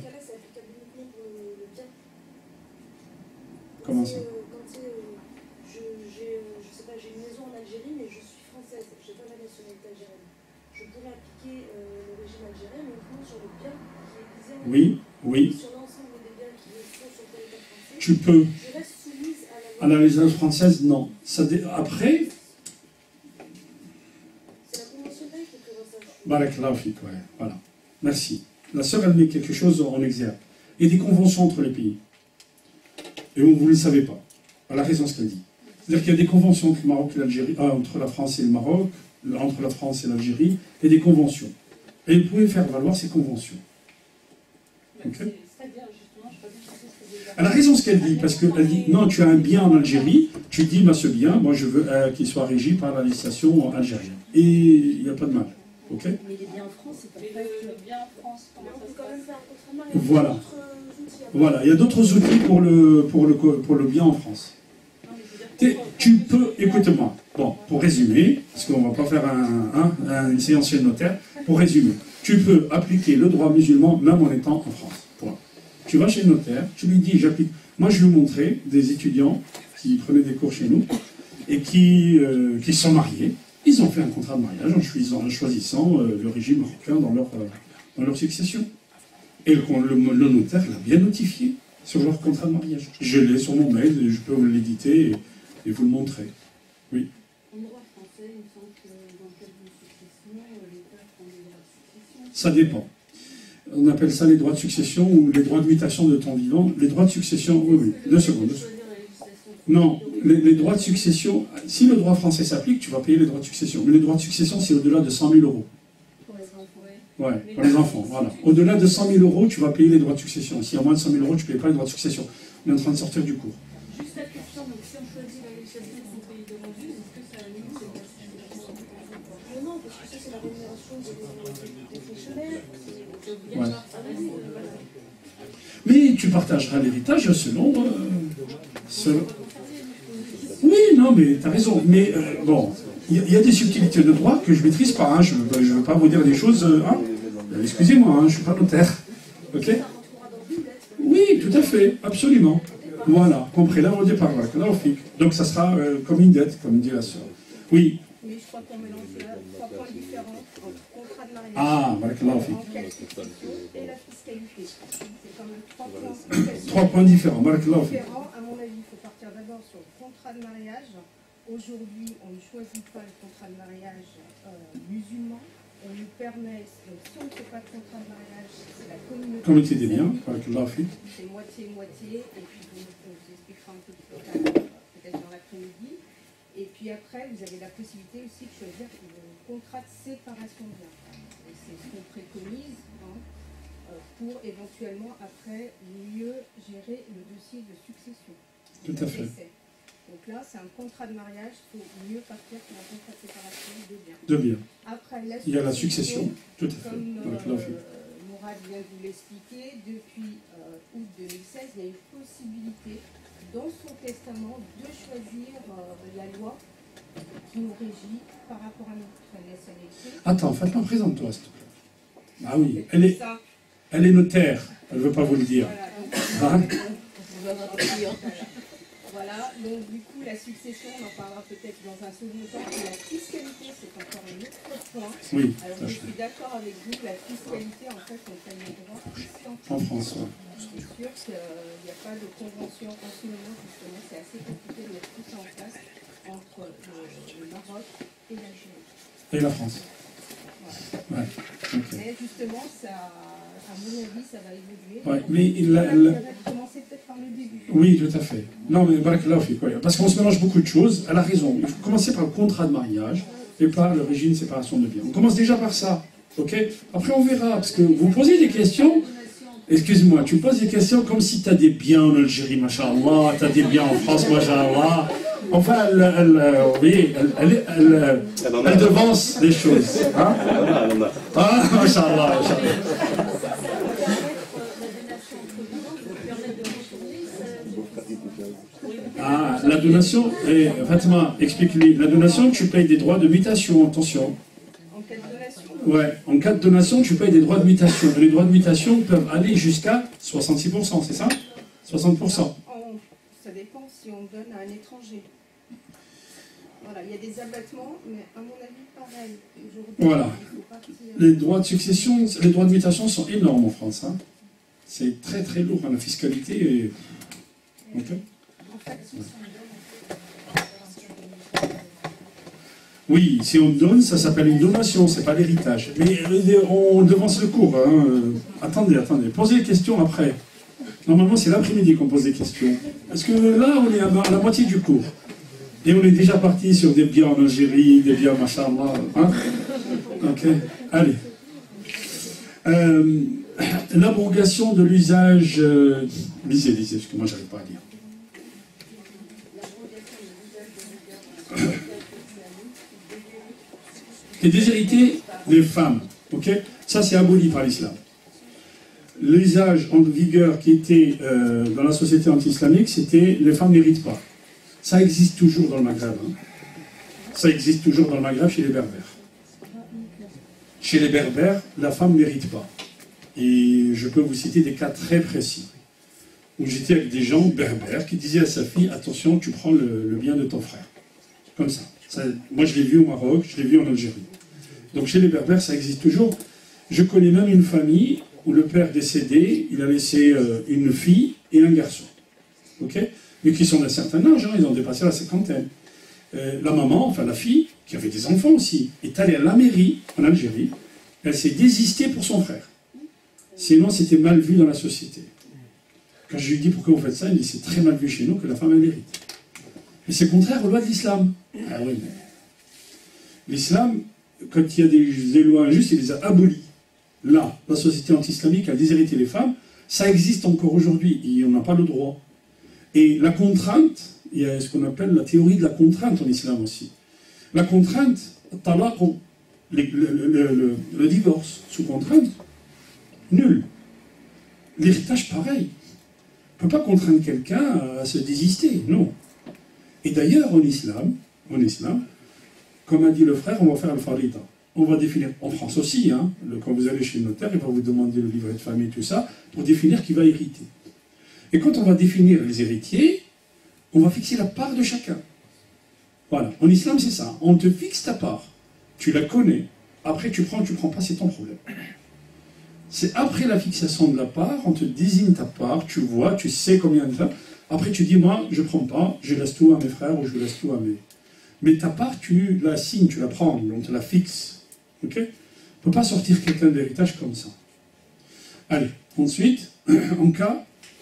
Speaker 1: Comment ça?
Speaker 4: Je sais pas, j'ai une maison en Algérie, mais je suis française, je n'ai pas la nationalité algérienne. Je pourrais appliquer le régime algérien uniquement sur le bien qui est visé en
Speaker 1: Oui, oui.
Speaker 4: sur l'ensemble des biens qui sont sur le territoire français.
Speaker 1: Tu peux.
Speaker 4: Je reste soumise
Speaker 1: À la législation française, non. Après,
Speaker 4: c'est la convention de Haye qui prévoit ça.
Speaker 1: Barakallahu fik, ouais, voilà. Merci. La sœur, elle met quelque chose en exergue. Il y a des conventions entre les pays. Et vous ne le savez pas. Elle a raison ce qu'elle dit. C'est-à-dire qu'il y a des conventions entre le Maroc et l'Algérie, entre la France et le Maroc, entre la France et l'Algérie, et des conventions. Et vous pouvez faire valoir ces conventions. Okay.
Speaker 2: C'est-à-dire, justement, je ne sais pas bien ce que
Speaker 1: Elle a raison ce qu'elle dit, parce qu'elle dit, non, tu as un bien en Algérie, tu dis, bah, ce bien, moi je veux qu'il soit régi par la législation algérienne. Et il n'y a pas de mal. Ok?
Speaker 4: Mais les biens en France, c'est pas
Speaker 2: Mais le bien en France,
Speaker 4: Mais
Speaker 2: comment
Speaker 4: on
Speaker 2: ça
Speaker 4: peut
Speaker 2: se
Speaker 4: quand
Speaker 2: passe?
Speaker 4: même faire un contrat de mariage.
Speaker 1: Voilà.
Speaker 4: D'autres outils à
Speaker 1: Voilà, il y a d'autres outils pour le bien en France.
Speaker 2: Non, mais je veux dire,
Speaker 1: Tu peux, écoute-moi, bon, pour résumer, parce qu'on ne va pas faire une séance chez le notaire, pour résumer, tu peux appliquer le droit musulman même en étant en France. Point. Tu vas chez le notaire, tu lui dis, j'applique. Moi, je lui ai montré des étudiants qui prenaient des cours chez nous et qui sont mariés. Ils ont fait un contrat de mariage en choisissant le régime marocain dans leur succession. Et le notaire l'a bien notifié sur leur contrat de mariage. Je l'ai sur mon mail, je peux vous l'éditer et vous le montrez. Oui.
Speaker 2: En droit français, il me semble que dans le cas d'une succession, l'État prend des droits de succession.
Speaker 1: Ça dépend. On appelle ça les droits de succession ou les droits de mutation de temps vivant. Les droits de succession, oui. 2 secondes. Non, les droits de succession, si le droit français s'applique, tu vas payer les droits de succession. Mais les droits de succession, c'est au-delà de 100 000 euros.
Speaker 2: Pour les enfants.
Speaker 1: Ouais, pour les enfants, voilà. Au-delà de 100 000 euros, tu vas payer les droits de succession. Si y a moins de 100 000 euros, tu ne payes pas les droits de succession. On est en train de sortir du cours.
Speaker 2: Juste la question, donc si on choisit la législation de son pays d'origine, est-ce que ça limite ses classifications?
Speaker 4: Non, parce que ça, c'est la rémunération des fonctionnaires.
Speaker 1: Ouais. Mais tu partageras l'héritage selon... Oui, non, mais tu as raison. Mais bon, il y a des subtilités de droit que je ne maîtrise pas. Hein. Je ne veux pas vous dire des choses... Hein. Excusez-moi, hein, je ne suis pas notaire. Ok? Oui, tout à fait, absolument. Voilà, compris là, on dit par là. Donc ça sera comme une dette, comme dit la sœur. Oui.
Speaker 6: Mais je crois qu'on mélange là 3 points différents entre contrat de mariage,
Speaker 1: Ah, barakallahu fik.
Speaker 6: en cas de succession et la fiscalité. C'est quand même 3 points
Speaker 1: 3 points différents, barakallahu fik.
Speaker 6: différents. À mon avis, il faut partir d'abord sur le contrat de mariage. Aujourd'hui, on ne choisit pas le contrat de mariage musulman. On nous permet, donc si on ne fait pas de contrat de mariage, c'est la
Speaker 1: Communauté des biens, barakallahu fik.
Speaker 6: c'est moitié-moitié, et puis on vous expliquera un peu plus tard, peut-être dans l'après-midi. Et puis après, vous avez la possibilité aussi de choisir le contrat de séparation de biens. Et c'est ce qu'on préconise pour éventuellement après mieux gérer le dossier de succession.
Speaker 1: Tout à fait.
Speaker 6: Décès. Donc là, c'est un contrat de mariage, il faut mieux partir pour un contrat de séparation de biens.
Speaker 1: De biens.
Speaker 6: Après,
Speaker 1: Il y a la succession, tout à fait.
Speaker 6: comme
Speaker 1: Barakallahu fik.
Speaker 6: Mourad vient de vous l'expliquer, depuis août 2016, il y a une possibilité dans son testament de choisir la loi qui nous régit par rapport à notre nationalité.
Speaker 1: Attends, Fatma, présente-toi, s'il te plaît. Ah oui,
Speaker 6: C'est ça.
Speaker 1: elle est notaire, elle ne veut pas vous le dire.
Speaker 6: Voilà, donc,
Speaker 1: Hein?
Speaker 6: voilà, donc du coup, la succession, on en parlera peut-être dans un second temps. Et la fiscalité, c'est encore un autre point.
Speaker 1: Oui,
Speaker 6: Alors, je suis d'accord avec vous, la fiscalité, en fait, on paye le droit
Speaker 1: en France. Ouais.
Speaker 6: Je suis sûre qu'il n'y a pas de convention en ce moment, justement, c'est assez compliqué de mettre tout ça en place entre le Maroc et l'Algérie.
Speaker 1: Et la France.
Speaker 6: Voilà.
Speaker 1: Ouais. Ok.
Speaker 6: Mais justement, ça, à mon avis, ça va évoluer.
Speaker 1: Ouais, mais il
Speaker 6: on
Speaker 1: a-
Speaker 6: va commencer peut-être par le début.
Speaker 1: Oui, tout à fait. Non, mais barakallahu fik, ouais. Parce qu'on se mélange beaucoup de choses. Elle a raison. Il faut commencer par le contrat de mariage et par le régime de séparation de biens. On commence déjà par ça. Ok? Après, on verra. Parce que vous posez des questions. Excuse-moi, tu poses des questions comme si tu as des biens en Algérie, machallah, tu as des biens en France, machallah. Enfin, elle devance les choses. Hein? Ah, machallah, machallah. Ah, la donation, Fatima, explique-lui. La donation, tu payes des droits de mutation, attention.
Speaker 6: En cas de donation.
Speaker 1: Ouais, en cas de donation, tu payes des droits de mutation. Et les droits de mutation peuvent aller jusqu'à 66%, c'est ça? 60%.
Speaker 6: Ça dépend si on donne à un étranger. Voilà, il y a des abattements, mais à mon avis, pareil. Aujourd'hui,
Speaker 1: Voilà.
Speaker 6: il faut partir.
Speaker 1: Les droits de succession, les droits de mutation sont énormes en France. Hein. C'est très très lourd, hein, la fiscalité. Et... Ok.
Speaker 6: En fait, si on
Speaker 1: Oui, si on donne, ça s'appelle une donation, c'est pas l'héritage. Mais on devance le cours. Hein. Attendez, posez les questions après. Normalement, c'est l'après-midi qu'on pose des questions. Parce que là, on est à la moitié du cours. Et on est déjà parti sur des biens en Algérie, des biens, machallah. Hein. Ok, allez. L'abrogation de l'usage... lisez, parce que moi, j'arrive pas à lire. Et déshériter les femmes. Ok, ça, c'est aboli par l'islam. L'usage en vigueur qui était dans la société anti-islamique, c'était les femmes n'héritent pas. Ça existe toujours dans le Maghreb. Hein. Ça existe toujours dans le Maghreb chez les Berbères. Chez les Berbères, la femme n'hérite pas. Et je peux vous citer des cas très précis. Où j'étais avec des gens berbères qui disaient à sa fille, attention, tu prends le bien de ton frère. Comme ça. Moi, je l'ai vu au Maroc, je l'ai vu en Algérie. Donc chez les Berbères, ça existe toujours. Je connais même une famille où le père décédé, il a laissé une fille et un garçon. Ok ? mais qui sont d'un certain âge, hein, ils ont dépassé la cinquantaine. La maman, enfin la fille, qui avait des enfants aussi, est allée à la mairie, en Algérie, elle s'est désistée pour son frère. Sinon, c'était mal vu dans la société. Quand je lui dis pourquoi vous faites ça, il dit c'est très mal vu chez nous que la femme elle hérite. Et c'est contraire aux lois de l'islam. Ah oui, mais l'islam, quand il y a des lois injustes, il les a abolies. Là, la société anti-islamique a déshérité les femmes, ça existe encore aujourd'hui, et on n'a pas le droit. Et la contrainte, il y a ce qu'on appelle la théorie de la contrainte en islam aussi. La contrainte, talaq, le divorce sous contrainte, nul. L'héritage, pareil. On ne peut pas contraindre quelqu'un à se désister, non. Et d'ailleurs, en islam, comme a dit le frère, on va faire le farida. On va définir, en France aussi, hein, quand vous allez chez le notaire, il va vous demander le livret de famille, tout ça, pour définir qui va hériter. Et quand on va définir les héritiers, on va fixer la part de chacun. Voilà, en islam c'est ça, on te fixe ta part, tu la connais, après tu prends pas, c'est ton problème. C'est après la fixation de la part, on te désigne ta part, tu vois, tu sais combien de temps, après tu dis moi je prends pas, je laisse tout à mes frères ou je laisse tout à mes... Mais ta part tu la signes, tu la prends, on te la fixe. Ok? On ne peut pas sortir quelqu'un d'héritage comme ça. Allez, ensuite, en cas...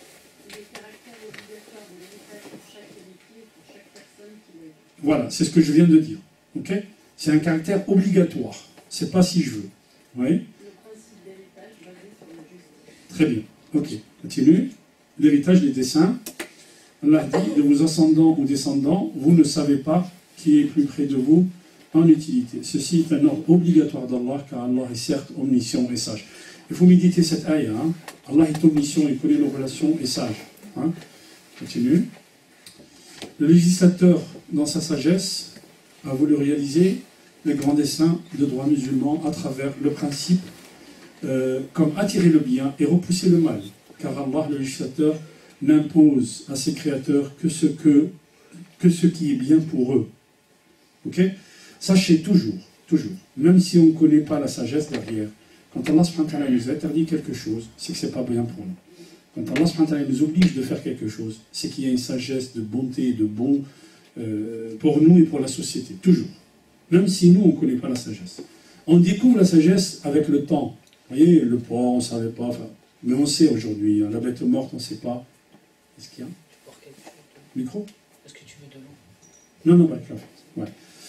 Speaker 1: Voilà, c'est ce que je viens de dire. Ok? C'est un caractère obligatoire. C'est pas si je veux. Oui?
Speaker 2: Le principe d'héritage basé sur la justice.
Speaker 1: Très bien. Ok, continue. L'héritage des desseins. Allah dit, de vos ascendants ou descendants, vous ne savez pas qui est plus près de vous en utilité. Ceci est un ordre obligatoire d'Allah, car Allah est certes omniscient et sage. Il faut méditer cette ayah. Hein? Allah est omniscient, il connaît nos relations et sage. Hein? Continue. Le législateur, dans sa sagesse, a voulu réaliser les grands desseins de droit musulman à travers le principe comme attirer le bien et repousser le mal. Car Allah, le législateur, n'impose à ses créateurs que ce qui est bien pour eux. Ok? Sachez toujours, même si on ne connaît pas la sagesse derrière, quand Allah subhanahu wa ta'ala nous interdit quelque chose, c'est que ce n'est pas bien pour nous. Quand Allah subhanahu wa ta'ala nous oblige de faire quelque chose, c'est qu'il y a une sagesse de bonté et de bon pour nous et pour la société, toujours. Même si nous, on ne connaît pas la sagesse. On découvre la sagesse avec le temps. Vous voyez, le porc, on ne savait pas, enfin, mais on sait aujourd'hui. Hein, la bête morte, on ne sait pas. Qu'est-ce qu'il y a? Micro?
Speaker 8: Est-ce que tu veux de l'eau?
Speaker 1: Non, pas grave. Ouais.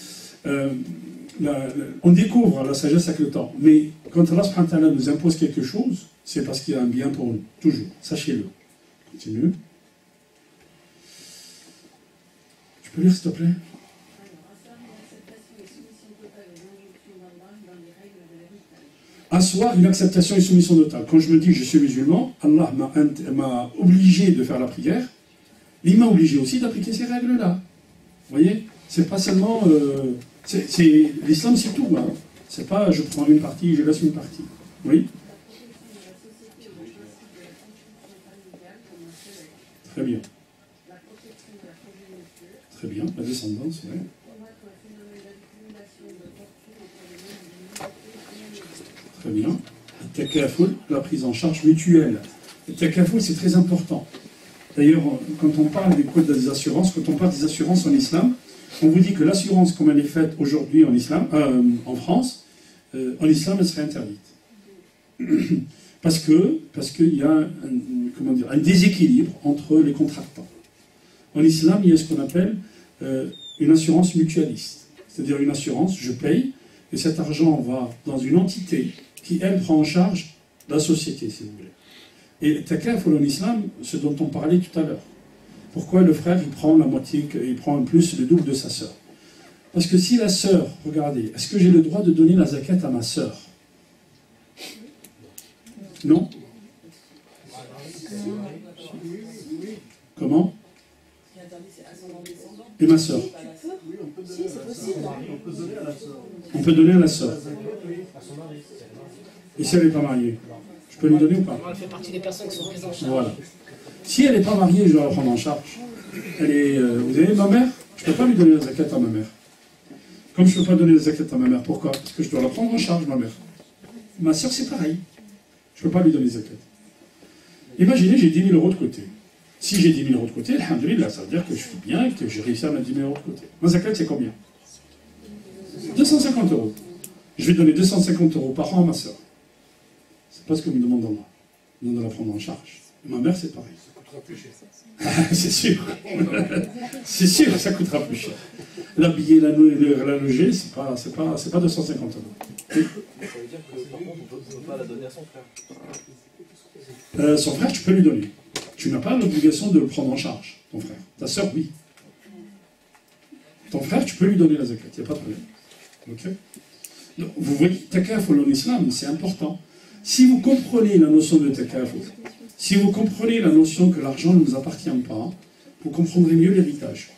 Speaker 1: On découvre la sagesse avec le temps. Mais quand Allah subhanahu wa ta'ala nous impose quelque chose, c'est parce qu'il y a un bien pour nous. Toujours. Sachez-le. Continue. Tu peux lire, s'il te plaît? Asseoir une acceptation et soumission totale. Quand je me dis que je suis musulman, Allah m'a obligé de faire la prière, mais il m'a obligé aussi d'appliquer ces règles-là. Vous voyez? C'est pas seulement... l'islam, c'est tout. Hein. C'est pas je prends une partie, je laisse une partie. Oui? Très bien. Très bien. La descendance, oui. Très bien. Takaful, la prise en charge mutuelle. Le takaful, c'est très important. D'ailleurs, quand on parle des codes des assurances, quand on parle des assurances en islam, on vous dit que l'assurance, comme elle est faite aujourd'hui en islam, en France, en islam, elle serait interdite. Parce qu'il y a un déséquilibre entre les contractants. En islam, il y a ce qu'on appelle une assurance mutualiste. C'est-à-dire une assurance, je paye, et cet argent va dans une entité qui, elle, prend en charge la société, si vous voulez. Et takaful en islam, ce dont on parlait tout à l'heure. Pourquoi le frère, il prend la moitié, il prend plus le double de sa sœur? Parce que si la sœur, regardez, est-ce que j'ai le droit de donner la zakat à ma sœur? Non? Comment? Et ma sœur? On peut donner à la sœur. Et si elle n'est pas mariée? Je peux lui donner ou pas?
Speaker 8: Elle fait partie des personnes qui sont prises en charge.
Speaker 1: Voilà. Si elle n'est pas mariée, je dois la prendre en charge. Elle est, vous avez ma mère? Je ne peux pas lui donner la zakat à ma mère. Comme je ne peux pas donner la zakat à ma mère, pourquoi? Parce que je dois la prendre en charge, ma mère. Ma soeur, c'est pareil. Je ne peux pas lui donner la zakat. Imaginez, j'ai 10 000 € de côté. Si j'ai 10 000 euros de côté, alhamdoulilah, ça veut dire que je suis bien et que j'ai réussi à mettre 10 000 euros de côté. Ma zakat, c'est combien? 250 euros. Je vais donner 250 euros par an à ma soeur. C'est pas ce que me demande Allah. Il me demande de la prendre en charge. Et ma mère, c'est pareil.
Speaker 3: Ça coûtera plus cher.
Speaker 1: C'est sûr. C'est sûr que ça coûtera plus cher. L'habiller, la loger, c'est pas 250 euros.
Speaker 9: Ça veut dire que par contre, on ne peut pas la donner à son frère.
Speaker 1: Son frère, tu peux lui donner. Tu n'as pas l'obligation de le prendre en charge, ton frère. Ta sœur, oui. Ton frère, tu peux lui donner la zakat, il n'y a pas de problème. Ok? Donc, vous voyez, takaful en islam, c'est important. Si vous comprenez la notion de takaful, si vous comprenez la notion que l'argent ne nous appartient pas, vous comprendrez mieux l'héritage.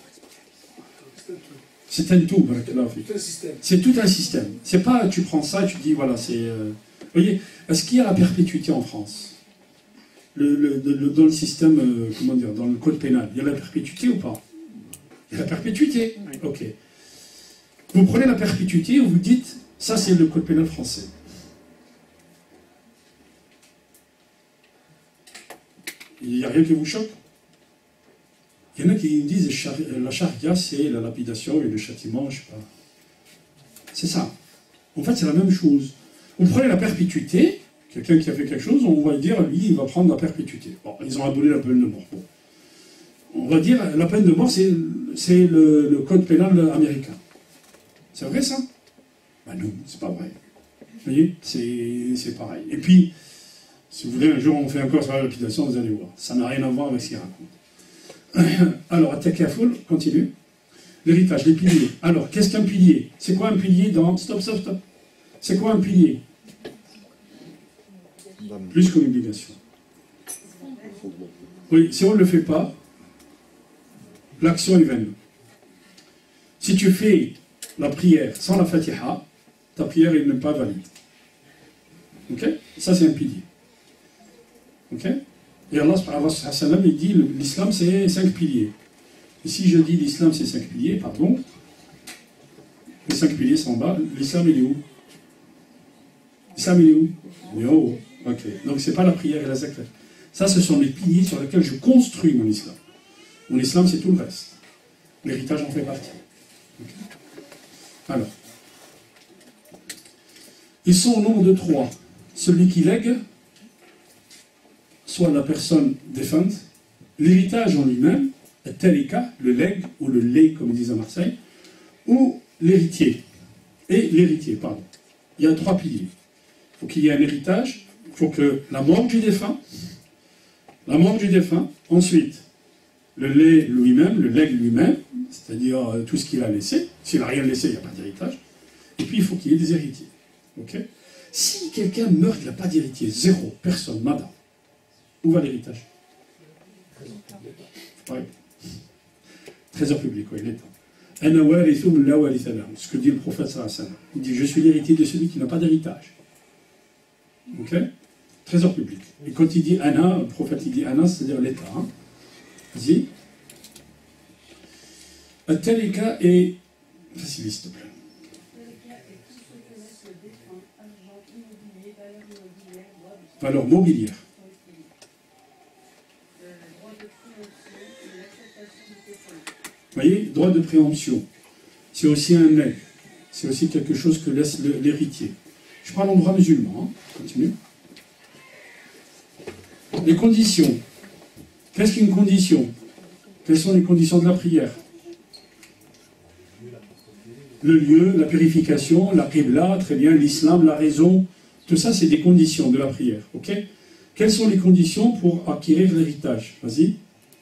Speaker 1: C'est un tout, c'est tout un système. C'est pas, tu prends ça et tu dis, voilà, c'est... Vous voyez, est-ce qu'il y a la perpétuité en France? Dans le système, comment dire, dans le code pénal, il y a la perpétuité ou pas? Il y a la perpétuité, ok. Vous prenez la perpétuité et vous dites, ça c'est le code pénal français. Il n'y a rien qui vous choque? Il y en a qui disent la charia c'est la lapidation et le châtiment, je ne sais pas. C'est ça. En fait, c'est la même chose. Vous prenez la perpétuité, quelqu'un qui a fait quelque chose, on va dire, lui, il va prendre la perpétuité. Bon, ils ont aboli la peine de mort. Bon. On va dire, la peine de mort, c'est le code pénal américain. C'est vrai, ça? Ben non, c'est pas vrai. Vous voyez, c'est pareil. Et puis, si vous voulez, un jour, on fait encore sur la lapidation, vous allez voir. Ça n'a rien à voir avec ce qu'il raconte. Alors, At-Takaful, continue. L'héritage, les piliers. Alors, qu'est-ce qu'un pilier? C'est quoi un pilier dans... Stop. C'est quoi un pilier? Plus qu'une obligation. Oui, si on ne le fait pas, l'action est vaine. Si tu fais la prière sans la Fatiha, ta prière n'est pas valide. Ok? Ça, c'est un pilier. Ok? Et Allah, il dit l'islam, c'est 5 piliers. Et si je dis l'islam, c'est 5 piliers, pardon, les 5 piliers sont en bas, l'islam, il est où? L'islam, il est où? Il est en haut. Ok. Donc, ce n'est pas la prière et la zakat. Ça, ce sont les piliers sur lesquels je construis mon islam. Mon islam, c'est tout le reste. L'héritage en fait partie. Okay. Alors, ils sont au nombre de 3. Celui qui lègue, soit la personne défunte, l'héritage en lui-même, le tarika, le legs, ou le lait, comme ils disent à Marseille, ou l'héritier. Et l'héritier, pardon. Il y a 3 piliers. Il faut qu'il y ait un héritage, il faut que la mort du défunt, ensuite, le lait lui-même, le legs lui-même, c'est-à-dire tout ce qu'il a laissé. S'il n'a rien laissé, il n'y a pas d'héritage. Et puis, il faut qu'il y ait des héritiers. Okay? Si quelqu'un meurt, il n'a pas d'héritier, 0, personne, madame, où va l'héritage? Trésor public, oui, l'État. Ce que dit le prophète sallallahu alayhi wa sallam. Il dit, je suis l'héritier de celui qui n'a pas d'héritage. Ok? Trésor public. Et quand il dit Ana, le prophète il dit Ana, c'est-à-dire l'État. Hein? Vas-y. At-Talika est... Facile, s'il te plaît. Valeur mobilière. Vous voyez, droit de préemption. C'est aussi un legs. C'est aussi quelque chose que laisse l'héritier. Je parle en droit musulman. Hein. Continue. Les conditions. Qu'est-ce qu'une condition? Quelles sont les conditions de la prière? Le lieu, la purification, la qibla, très bien, l'islam, la raison. Tout ça, c'est des conditions de la prière. Ok? Quelles sont les conditions pour acquérir l'héritage? Vas-y.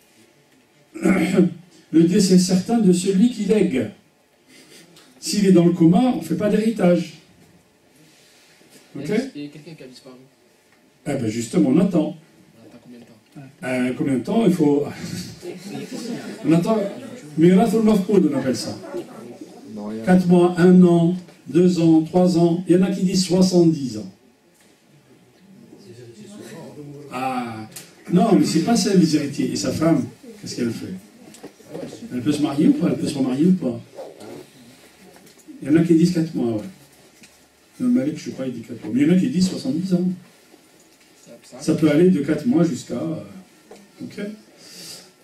Speaker 1: Le décès certain de celui qui lègue. S'il est dans le coma, on ne fait pas d'héritage. Ok?
Speaker 8: Et quelqu'un qui a disparu.
Speaker 1: Eh bien justement, on attend.
Speaker 8: On attend combien de temps?
Speaker 1: Combien de temps? Il faut... on attend... Mirathul Mafkoud, on appelle ça. 4 mois, 1 an, 2 ans, 3 ans. Il y en a qui disent 70 ans. Ah, non, mais c'est pas ça les héritiers. Et sa femme, qu'est-ce qu'elle fait? Elle peut se marier ou pas? Elle peut se remarier ou pas? Il y en a qui disent 4 mois, ouais. Le Malik, je crois, il dit 4 mois. Mais il y en a qui disent 70 ans. Ça peut aller de 4 mois jusqu'à... ok.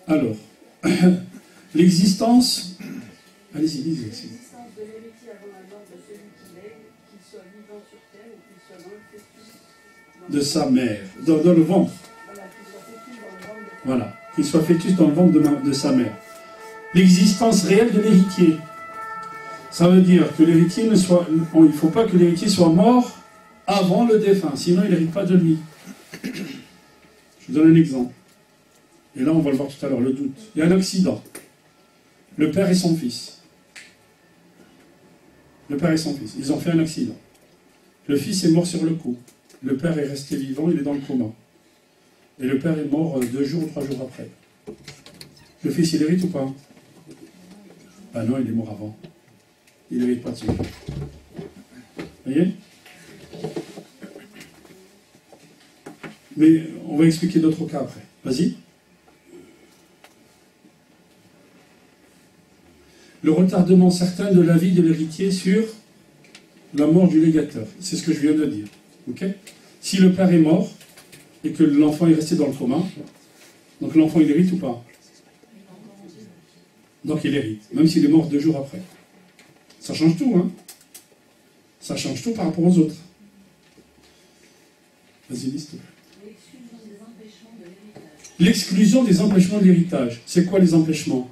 Speaker 1: Alors, l'existence... Allez-y, lisez.
Speaker 2: L'existence de l'héritier avant la mort de celui qui lègue, qu'il soit vivant sur terre ou qu'il soit dans le fœtus.
Speaker 1: De sa mère, dans le ventre.
Speaker 2: Voilà, qu'il soit fœtus dans le ventre de
Speaker 1: Voilà, qu'il soit fœtus dans le ventre de sa mère. L'existence réelle de l'héritier. Ça veut dire que l'héritier ne soit... il ne faut pas que l'héritier soit mort avant le défunt, sinon il n'hérite pas de lui. Je vous donne un exemple. Et là, on va le voir tout à l'heure, le doute. Il y a un accident. Le père et son fils. Le père et son fils. Ils ont fait un accident. Le fils est mort sur le coup. Le père est resté vivant, il est dans le coma. Et le père est mort 2 jours ou 3 jours après. Le fils, il hérite ou pas? Ah non, il est mort avant. Il n'hérite pas de son père. Vous voyez? Mais on va expliquer d'autres cas après. Vas-y. Le retardement certain de la vie de l'héritier sur la mort du légateur. C'est ce que je viens de dire. Ok? Si le père est mort et que l'enfant est resté dans le coma, donc l'enfant il hérite ou pas? Donc il hérite, même s'il est mort 2 jours après. Ça change tout, hein? Ça change tout par rapport aux autres. Vas-y, liste.
Speaker 2: l'exclusion des empêchements de l'héritage.
Speaker 1: L'exclusion des empêchements de l'héritage. C'est quoi les empêchements?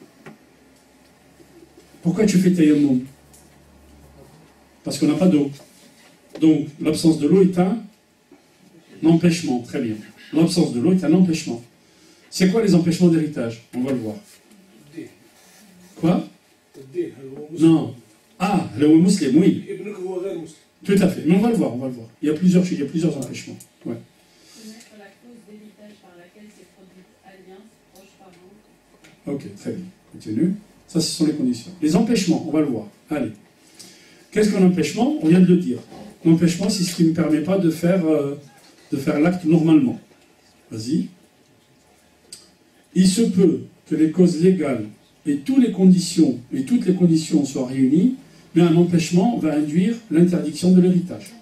Speaker 1: Pourquoi tu fais tayammum? Parce qu'on n'a pas d'eau. Donc, l'absence de l'eau est un empêchement. Très bien. L'absence de l'eau est un empêchement. C'est quoi les empêchements d'héritage? On va le voir. Quoi? Non. Ah, le musulman, oui. Tout à fait. Mais on va le voir, on va le voir. Il y a plusieurs empêchements. Ouais.
Speaker 2: Connaître la cause d'héritage par laquelle s'est produite alliance, proche parent.
Speaker 1: Ok, très bien. Continue. Ça, ce sont les conditions. Les empêchements, on va le voir. Allez. Qu'est-ce qu'un empêchement? On vient de le dire. L'empêchement, c'est ce qui ne me permet pas de faire l'acte normalement. Vas-y. Il se peut que les causes légales et toutes les conditions soient réunies, mais un empêchement va induire l'interdiction de l'héritage.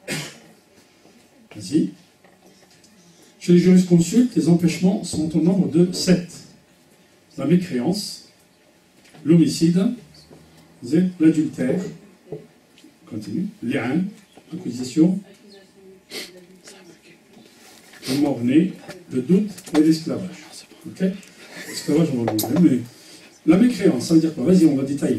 Speaker 1: Vas-y. Chez les jurisconsultes, les empêchements sont au nombre de 7. La mécréance, l'homicide, l'adultère, continue, l'i'an, l'acquisition, le mort-né, le doute et l'esclavage. Ok? L'esclavage, on va le montrer, mais la mécréance, ça veut dire quoi? Vas-y, on va détailler.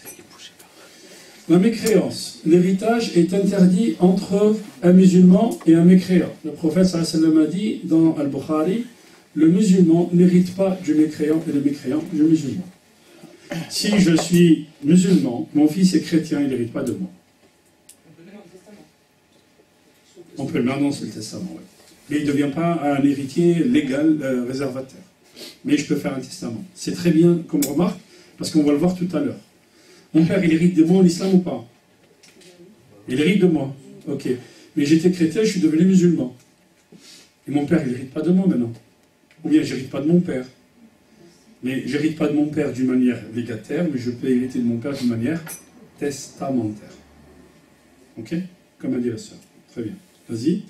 Speaker 1: La mécréance, l'héritage est interdit entre un musulman et un mécréant. Le prophète sallallahu alayhi wa sallam a dit dans Al-Bukhari, le musulman n'hérite pas du mécréant et le mécréant du musulman. Si je suis musulman, mon fils est chrétien, il n'hérite pas de moi. On peut le mettre dans le testament, oui. Mais il ne devient pas un héritier légal réservataire. Mais je peux faire un testament. C'est très bien comme remarque, parce qu'on va le voir tout à l'heure. Mon père, il hérite de moi en islam ou pas? Il hérite de moi. Ok. Mais j'étais chrétien, je suis devenu musulman. Et mon père, il n'hérite pas de moi maintenant. Ou bien, je n'hérite pas de mon père. Mais je n'hérite pas de mon père d'une manière légataire, mais je peux hériter de mon père d'une manière testamentaire. Ok? Comme a dit la sœur. Très bien. Vas-y.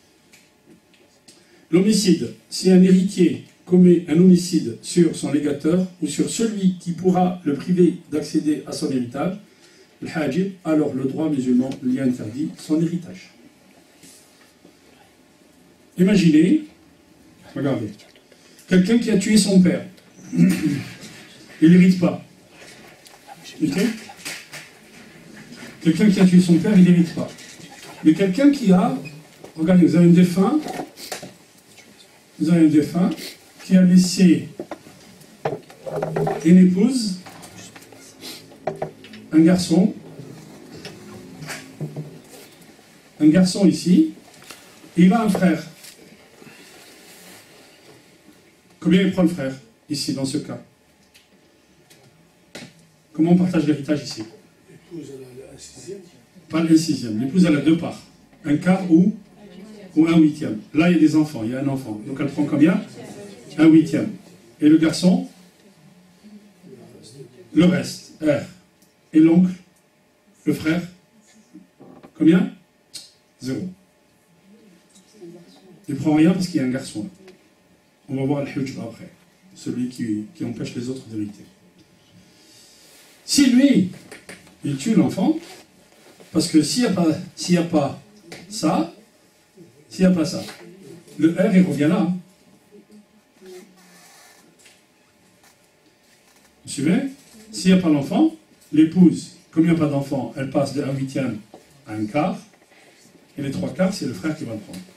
Speaker 1: L'homicide. Si un héritier commet un homicide sur son légateur ou sur celui qui pourra le priver d'accéder à son héritage, le hajib, alors le droit musulman lui interdit son héritage. Imaginez, regardez, quelqu'un qui a tué son père, il n'hérite pas. Ok? Quelqu'un qui a tué son père, il n'hérite pas. Mais quelqu'un qui a, regardez, vous avez un défunt qui a laissé une épouse, un garçon ici, et il a un frère. Combien il prend le frère, ici, dans ce cas? Comment on partage l'héritage ici?
Speaker 3: L'épouse, elle a un sixième.
Speaker 1: Pas le sixième. L'épouse, elle a 2 parts. Un quart ou un huitième. Là, il y a des enfants, il y a un enfant. Donc elle prend combien? Un huitième. Et le garçon? Le reste. R. Et l'oncle? Le frère? Combien? 0. Il ne prend rien parce qu'il y a un garçon. On va voir le hujb après. celui qui empêche les autres d'hériter. Si lui, il tue l'enfant, parce que s'il n'y a pas ça, le R, il revient là. Vous suivez? S'il n'y a pas l'enfant, l'épouse, comme il n'y a pas d'enfant, elle passe de 1/8 à 1/4, et les 3/4, c'est le frère qui va le prendre.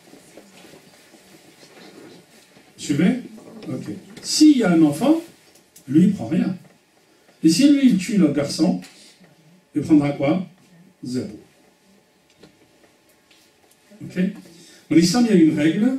Speaker 1: Vous suivez? Ok. S'il y a un enfant, lui, il ne prend rien. Et si lui, il tue le garçon, il prendra quoi? 0. Ok? En islam, il y a une règle.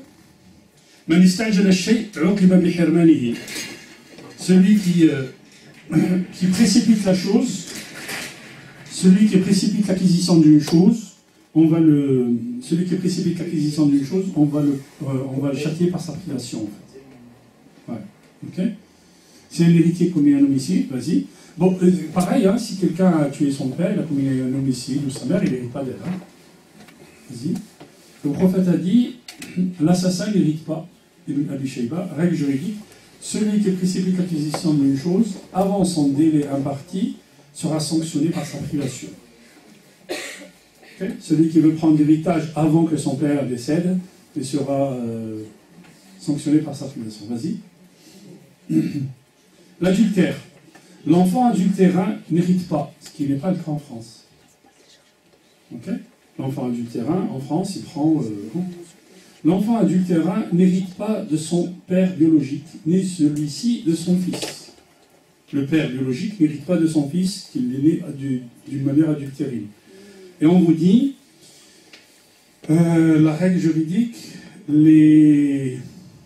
Speaker 1: Celui qui précipite la chose, celui qui précipite l'acquisition d'une chose, celui qui précipite l'acquisition d'une chose, on va le châtier par sa privation, en fait. Ouais. Ok? Si un héritier commet un homicide, vas-y. Bon, pareil, hein, si quelqu'un a tué son père, il a commis un homicide, ou sa mère, il n'hérite pas d'elle. Hein. Vas-y. Le prophète a dit, l'assassin n'hérite pas. Abi Shayba, règle juridique, celui qui précipite l'acquisition d'une chose, avant son délai imparti, sera sanctionné par sa privation. Okay? Celui qui veut prendre l'héritage avant que son père décède, il sera sanctionné par sa privation. Vas-y. L'adultère. L'enfant adultérin n'hérite pas, ce qui n'est pas le cas en France. Okay? L'enfant adultérin, en France, il prend... L'enfant adultérin n'hérite pas de son père biologique, ni celui-ci de son fils. Le père biologique n'hérite pas de son fils, qu'il est né d'une manière adultérine. Et on vous dit, la règle juridique, les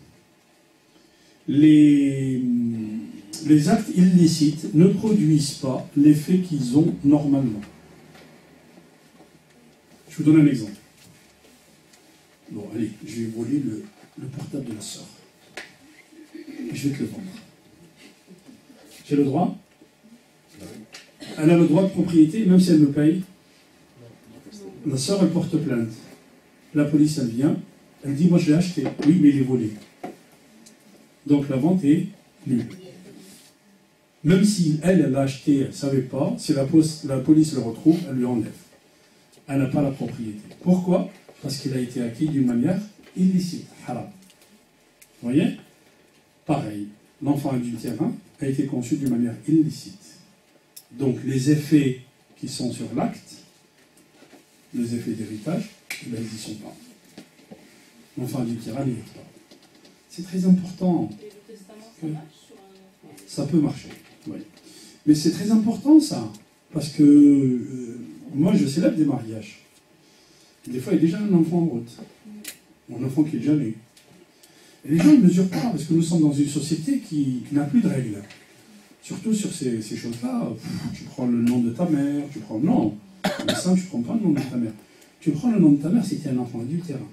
Speaker 1: actes illicites ne produisent pas l'effet qu'ils ont normalement. Je vous donne un exemple. Bon, allez, je vais voler le portable de la sœur. Je vais te le vendre. J'ai le droit? Elle a le droit de propriété, même si elle me paye. La sœur, elle porte plainte. La police, elle vient. Elle dit, moi, je l'ai acheté. Oui, mais il est volé. Donc, la vente est nulle. Même si elle l'a acheté, elle ne savait pas, si la police le retrouve, elle lui enlève. Elle n'a pas la propriété. Pourquoi? Parce qu'il a été acquis d'une manière illicite, haram. Vous voyez? Pareil, l'enfant adultérin a été conçu d'une manière illicite. Donc les effets qui sont sur l'acte, les effets d'héritage, ils n'y sont pas. L'enfant adultérin n'y est pas. C'est très important.
Speaker 2: Et le testament, ça marche sur un enfant?
Speaker 1: Ça peut marcher, oui. Mais c'est très important ça, parce que moi je célèbre des mariages. Des fois, il y a déjà un enfant en route. Un enfant qui est déjà né. Et les gens ne mesurent pas, parce que nous sommes dans une société qui n'a plus de règles. Surtout sur ces choses-là. Tu prends le nom de ta mère, tu prends... Non, mais ça, tu ne prends pas le nom de ta mère. Tu prends le nom de ta mère si tu es un enfant adultérin.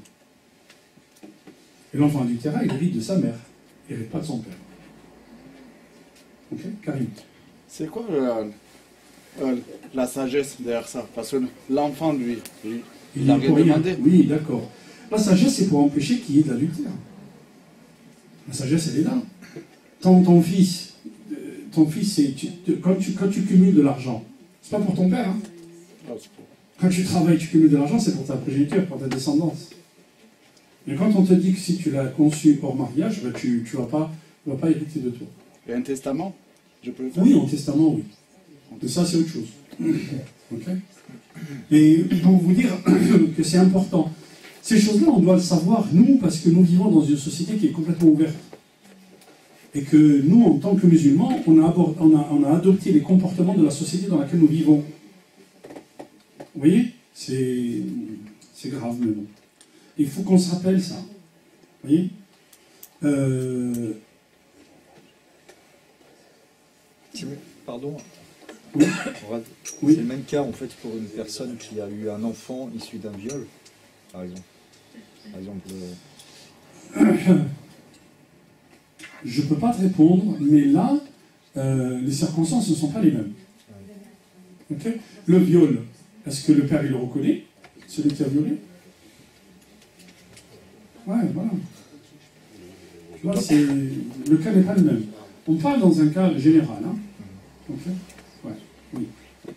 Speaker 1: Et l'enfant adultérin, il hérite de sa mère. Il n'hérite pas de son père. Ok, Karim.
Speaker 10: C'est quoi la sagesse derrière ça? Parce que l'enfant, lui, il n'a rien demandé.
Speaker 1: Oui, d'accord. La sagesse, c'est pour empêcher qu'il y ait de l'adultère. La sagesse, elle est là. Ton fils, quand tu cumules de l'argent, c'est pas pour ton père. Hein. Quand tu travailles, tu cumules de l'argent, c'est pour ta progéniture, pour ta descendance. Mais quand on te dit que si tu l'as conçu hors mariage, ben tu ne vas pas hériter de toi.
Speaker 10: Et un testament, je peux le faire?
Speaker 1: Oui, en testament, oui. Mais ça, c'est autre chose. Ok. Et pour vous dire que c'est important, ces choses-là, on doit le savoir, nous, parce que nous vivons dans une société qui est complètement ouverte. Et que nous, en tant que musulmans, on a adopté les comportements de la société dans laquelle nous vivons. Vous voyez? C'est grave, mais bon. Il faut qu'on se rappelle ça. Vous voyez?
Speaker 11: Pardon.
Speaker 1: Oui.
Speaker 11: C'est le même cas en fait pour une personne qui a eu un enfant issu d'un viol, par exemple. Par exemple.
Speaker 1: Je ne peux pas te répondre, mais là, les circonstances ne sont pas les mêmes. Okay? Le viol, est-ce que le père il le reconnaît, celui qui a violé? Ouais, voilà. Tu vois, le cas n'est pas le même. On parle dans un cas général. Hein. Ok. Ouais. Oui.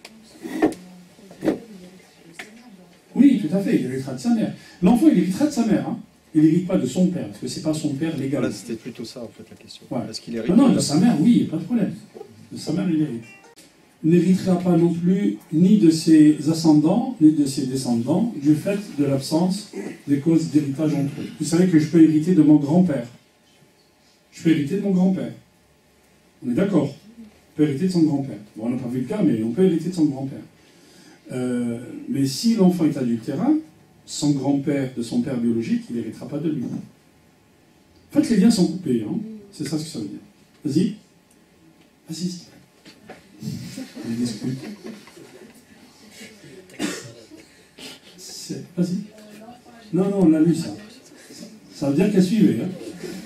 Speaker 1: Oui, tout à fait, il héritera de sa mère. L'enfant, il héritera de sa mère. Hein. Il n'hérite pas de son père, parce que c'est pas son père légal.
Speaker 11: Voilà, c'était plutôt ça en fait la question.
Speaker 1: Ouais.
Speaker 11: Est-ce qu'il hérite
Speaker 1: Non, de sa mère, oui, il n'y a pas de problème. De sa mère, il hérite. Il n'héritera pas non plus ni de ses ascendants, ni de ses descendants, du fait de l'absence des causes d'héritage entre eux. Vous savez que je peux hériter de mon grand-père. Je peux hériter de mon grand-père. On est d'accord. On peut hériter de son grand-père. Bon, on n'a pas vu le cas, mais on peut hériter de son grand-père. Mais si l'enfant est adultérin, son grand-père de son père biologique, il n'héritera pas de lui. En fait, les liens sont coupés. Hein. C'est ça ce que ça veut dire. Vas-y. Vas-y, s'il te plaît. On discute. Vas-y. Non, on a lu ça. Ça veut dire qu'elle suivait. Hein.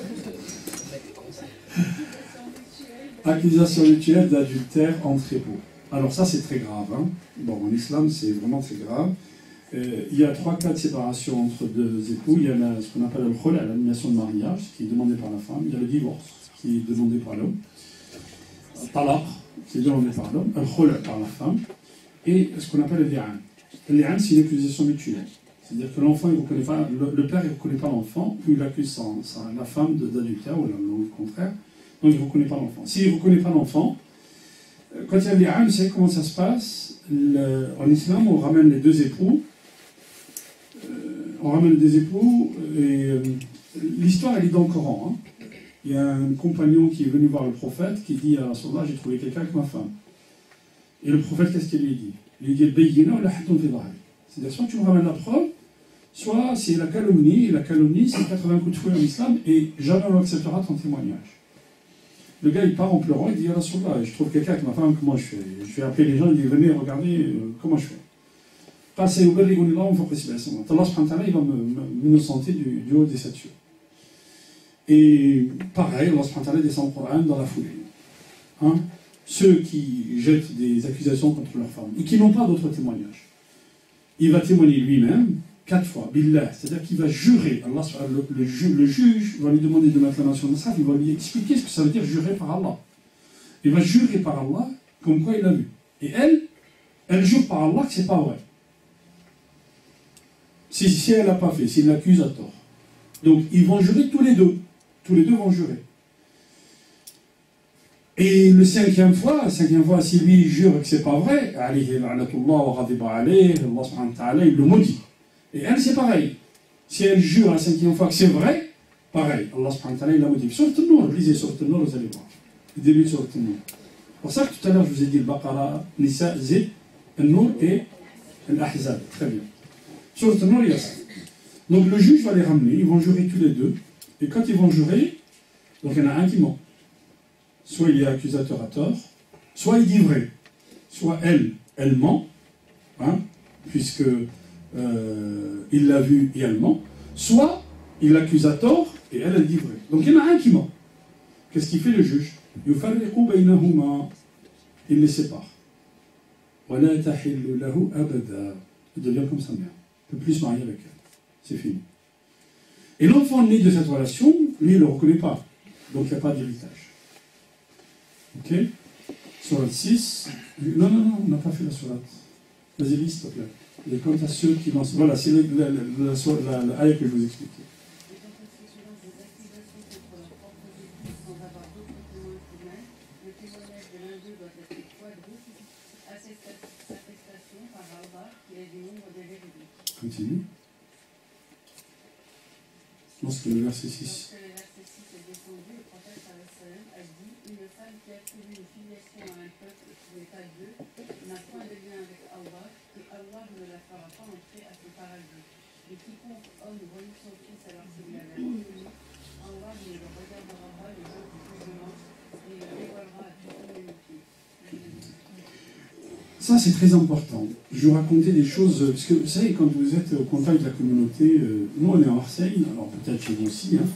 Speaker 1: Accusation mutuelle d'adultère entre époux. Alors ça, c'est très grave. Hein. Bon, en islam, c'est vraiment très grave. Il y a 3 cas de séparation entre 2 époux. Il y a ce qu'on appelle le khol, l'annulation de mariage, qui est demandé par la femme. Il y a le divorce, qui est demandé par l'homme. Talaq, qui est demandé par l'homme. Le khol par la femme. Et ce qu'on appelle le li'an. Le li'an, c'est une accusation mutuelle. C'est-à-dire que l'enfant, il reconnaît pas, le père, il ne reconnaît pas l'enfant, puis il accuse la femme d'adultère, ou le contraire. Donc il ne reconnaît pas l'enfant. S'il ne reconnaît pas l'enfant, quand il y a le li'an, vous savez comment ça se passe. En islam, on ramène les 2 époux. On ramène des époux, et l'histoire, elle est dans le Coran. Hein. Il y a un compagnon qui est venu voir le prophète, qui dit à Rasulullah, j'ai trouvé quelqu'un avec ma femme. Et le prophète, qu'est-ce qu'il lui dit? Il lui dit, c'est-à-dire, soit tu me ramènes la preuve, soit c'est la calomnie, et la calomnie, c'est 80 coups de fouet en islam, et jamais on acceptera ton témoignage. Le gars, il part en pleurant, il dit, à Rasulullah, je trouve quelqu'un avec ma femme, comment je fais? Je vais appeler les gens, il dit, venez, regardez, comment je fais? Allah subhanahu wa ta'ala, il va m'innocenter du haut des 7 cieux. Et pareil, Allah subhanahu wa ta'ala descend le Coran dans la foulée. Hein? Ceux qui jettent des accusations contre leur femme et qui n'ont pas d'autres témoignages. Il va témoigner lui-même 4 fois, billah, c'est-à-dire qu'il va jurer. Allah, le juge va lui demander de mettre la nation de ça, il va lui expliquer ce que ça veut dire jurer par Allah. Il va jurer par Allah comme quoi il l'a vu. Et elle jure par Allah que c'est pas vrai. Si elle n'a pas fait, s'il l'accuse à tort. Donc ils vont jurer tous les deux. Tous les deux vont jurer. Et le 5e fois, si lui jure que c'est pas vrai, il le maudit. Et elle, c'est pareil. Si elle jure la 5e fois que c'est vrai, pareil, Allah subhanahu wa ta'ala, il la maudit. Sur le Nour, lisez sur le Nour, vous allez voir. Le début sur le Nour. C'est pour ça que tout à l'heure, je vous ai dit le Baqara, Nisa, Zid, le Nour et l'Ahzab. Très bien. Sur le Nour, il y a ça. Donc le juge va les ramener, ils vont jurer tous les deux. Et quand ils vont jurer, donc il y en a un qui ment. Soit il est accusateur à tort, soit il dit vrai. Soit elle ment, hein, puisque il l'a vu et elle ment. Soit il l'accuse à tort et elle dit vrai. Donc il y en a un qui ment. Qu'est-ce qu'il fait le juge? Il les sépare. Il devient comme sa mère. Il ne peut plus se marier avec elle. C'est fini. Et l'enfant né de cette relation, lui, il ne le reconnaît pas. Donc il n'y a pas d'héritage. Ok? Sourate 6. Non, on n'a pas fait la sourate. Vas-y, lis, s'il te plaît. Et quant à ceux qui lancent. Voilà, c'est la ayah que je vous expliquais. Continue. Lorsque le verset 6.
Speaker 2: Lorsque le verset 6 est descendu, le prophète a dit, une femme qui attribue une filiation à un peuple qui n'est pas Dieu n'a point de lien avec Allah, et Allah ne la fera pas entrer à son paradis. Et quiconque homme relie son fils alors qu'il l'avait reconnu, Allah ne le regardera pas le jour du jugement et le dévoilera à toute l'humanité.
Speaker 1: Ça, c'est très important. Je vais raconter des choses, parce que vous savez, quand vous êtes au contact de la communauté, nous on est à Marseille, alors peut-être chez vous aussi, hein,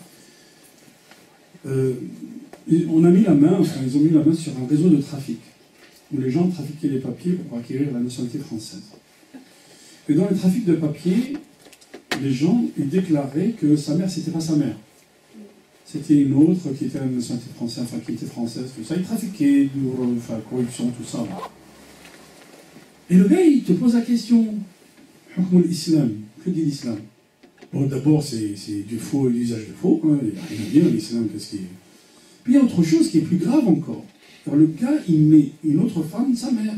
Speaker 1: on a mis la main, enfin ils ont mis la main sur un réseau de trafic, où les gens trafiquaient les papiers pour acquérir la nationalité française. Et dans le trafic de papiers, les gens ils déclaraient que sa mère, c'était pas sa mère. C'était une autre qui était une nationalité française, enfin qui était française, tout ça. Ils trafiquaient, enfin, corruption, tout ça. Et le gars, il te pose la question, l'islam, que dit l'islam? Bon, d'abord, c'est du faux et l'usage de faux. Hein. Il n'y a rien à dire, l'islam, qu'est-ce qui est... Puis il y a autre chose qui est plus grave encore. Alors le gars, il met une autre femme, sa mère.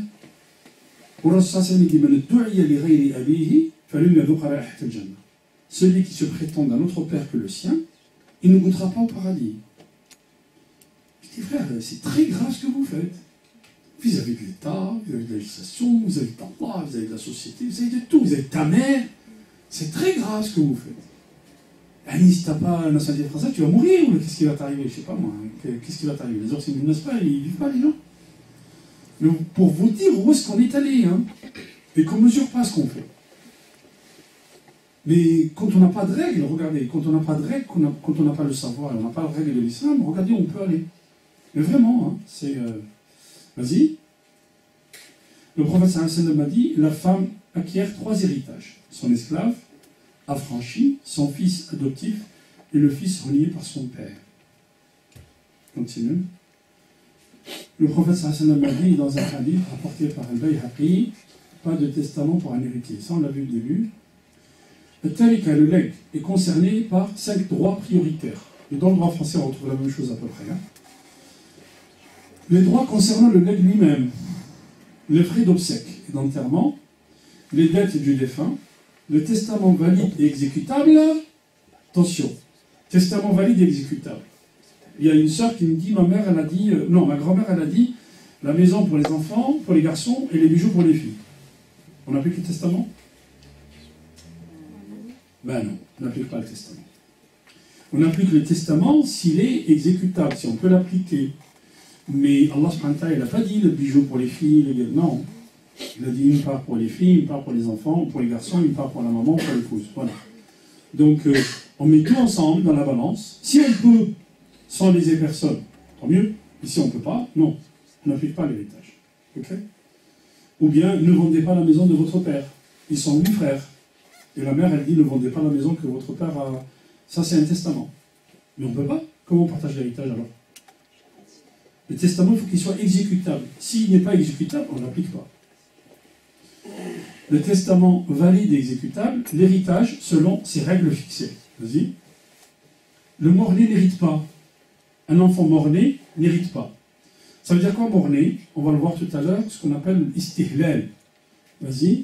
Speaker 1: Celui qui se prétend d'un autre père que le sien, il ne goûtera pas au paradis. Je dis, frère, c'est très grave ce que vous faites. Vis-à-vis de l'État, vis-à-vis de la législation, vis-à-vis d'Allah, vis-à-vis de la société, vis-à-vis de tout, vis-à-vis de ta mère. C'est très grave ce que vous faites. Si tu n'as pas la nationalité française, tu vas mourir, ou qu'est-ce qui va t'arriver? Je ne sais pas moi. Qu'est-ce qui va t'arriver? Les Orsines ne naissent pas, ils ne vivent pas, les gens. Mais pour vous dire où est-ce qu'on est allé, hein, et qu'on ne mesure pas ce qu'on fait. Mais quand on n'a pas de règles, regardez, quand on n'a pas de règles, quand on n'a pas le savoir, on n'a pas de règles de l'islam, regardez, on peut aller. Mais vraiment, hein, c'est... Vas-y. Le prophète sallallahu alayhi wa sallam a dit, la femme acquiert 3 héritages. Son esclave, affranchi, son fils adoptif et le fils renié par son père. Continue. Le prophète sallallahu alayhi wa sallam a dit dans un hadith rapporté par Al-Bayhaqi, pas de testament pour un héritier. Ça, on l'a vu au début. Le tarika, le legs, est concerné par 5 droits prioritaires. Et dans le droit français, on retrouve la même chose à peu près. Hein. Les droits concernant le legs lui-même, les frais d'obsèques et d'enterrement, les dettes du défunt, le testament valide et exécutable. Attention, testament valide et exécutable. Il y a une sœur qui me dit, ma grand-mère, elle a dit, la maison pour les enfants, pour les garçons, et les bijoux pour les filles. On n'applique le testament? Ben non, on n'applique pas le testament. On applique le testament s'il est exécutable, si on peut l'appliquer. Mais Allah subhanahu wa ta'ala, il n'a pas dit le bijou pour les filles, non. Il a dit une part pour les filles, une part pour les enfants, pour les garçons, une part pour la maman, pour l'épouse. Voilà. Donc, on met tout ensemble dans la balance. Si on peut, sans léser personne, tant mieux. Et si on ne peut pas, non. On n'applique pas l'héritage. Ok? Ou bien, ne vendez pas la maison de votre père. Ils sont 8 frères. Et la mère, elle dit, ne vendez pas la maison que votre père a... Ça, c'est un testament. Mais on ne peut pas. Comment on partage l'héritage alors? Le testament, il faut qu'il soit exécutable. S'il n'est pas exécutable, on ne l'applique pas. Le testament valide et exécutable, l'héritage selon ses règles fixées. Vas-y. Le mort-né n'hérite pas. Un enfant mort-né n'hérite pas. Ça veut dire quoi, mort-né? On va le voir tout à l'heure, ce qu'on appelle l'istihlal. Vas-y.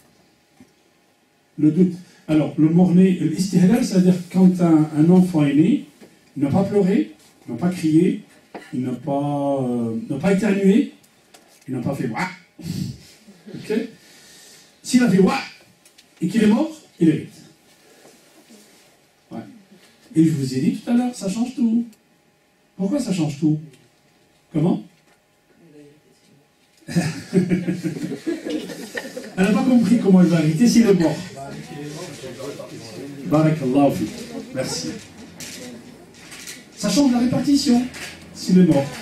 Speaker 1: Le doute. Alors, le mort-né, l'istihlal, c'est-à-dire quand un enfant est né, il n'a pas pleuré, il n'a pas crié, il n'a pas éternué, il n'a pas fait ouah. Ok? S'il a fait ouah et qu'il est mort, il hérite. Ouais. Et je vous ai dit tout à l'heure, ça change tout. Pourquoi ça change tout? Comment? Elle n'a pas compris comment elle va hériter s'il est mort. Barakallahu fi. Merci. Ça change la répartition s'il est mort.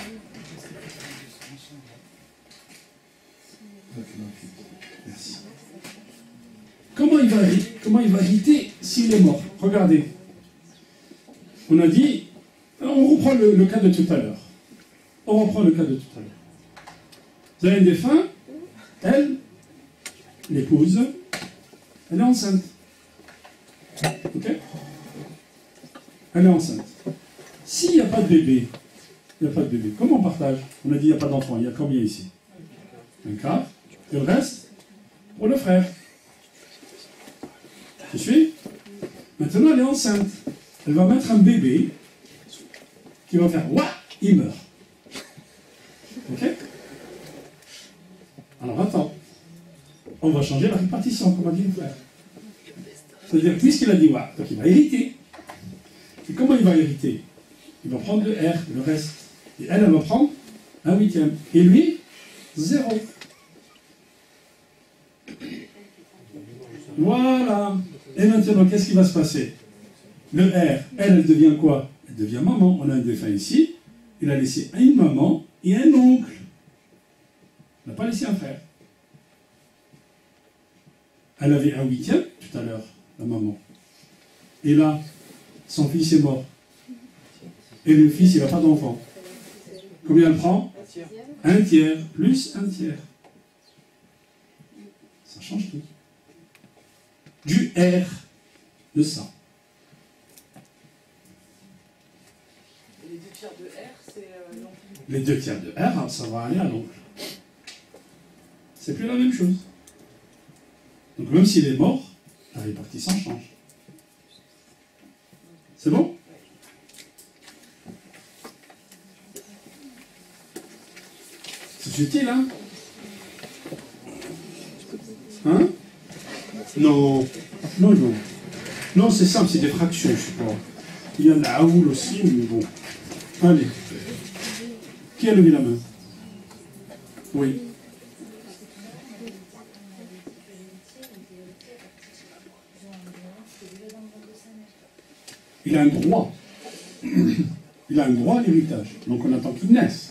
Speaker 1: Merci. Comment il va hériter s'il est mort? Regardez. On a dit, on reprend le cas de tout à l'heure. Vous avez un défunt, elle, l'épouse, elle est enceinte. Ok? Elle est enceinte. S'il n'y a pas de bébé, comment on partage? On a dit il n'y a pas d'enfant, il y a combien ici? Un quart. Et le reste, pour le frère. Tu suis? Maintenant, elle est enceinte. Elle va mettre un bébé qui va faire ouah, il meurt. Ok? Alors attends. On va changer la répartition, comme a dit le frère. C'est-à-dire, puisqu'il a dit ouah, donc il va hériter. Et comment il va hériter? Il va prendre le R, le reste. Et elle va prendre 1/8. Et lui, 0. Voilà. Et maintenant, qu'est-ce qui va se passer? Le R, elle devient quoi? Elle devient maman. On a un défunt ici. Il a laissé une maman et un oncle. Il n'a pas laissé un frère. Elle avait 1/8 tout à l'heure, la maman. Et là, son fils est mort. Et le fils, il n'a pas d'enfant. Combien elle prend? Un tiers, plus un tiers. Ça change tout. Du R de ça.
Speaker 12: Les 2 tiers de R, c'est l'oncle.
Speaker 1: Les 2 tiers de R, ça va aller à l'oncle. C'est plus la même chose. Donc même s'il est mort, la répartition change. C'est bon? C'est subtil, hein? Hein? Non. Non, non. Non, c'est simple, c'est des fractions, je sais pas. Il y a la Aoul aussi, mais bon. Allez. Qui a levé la main? Oui. Il a un droit. Il a un droit à l'héritage. Donc on attend qu'il naisse.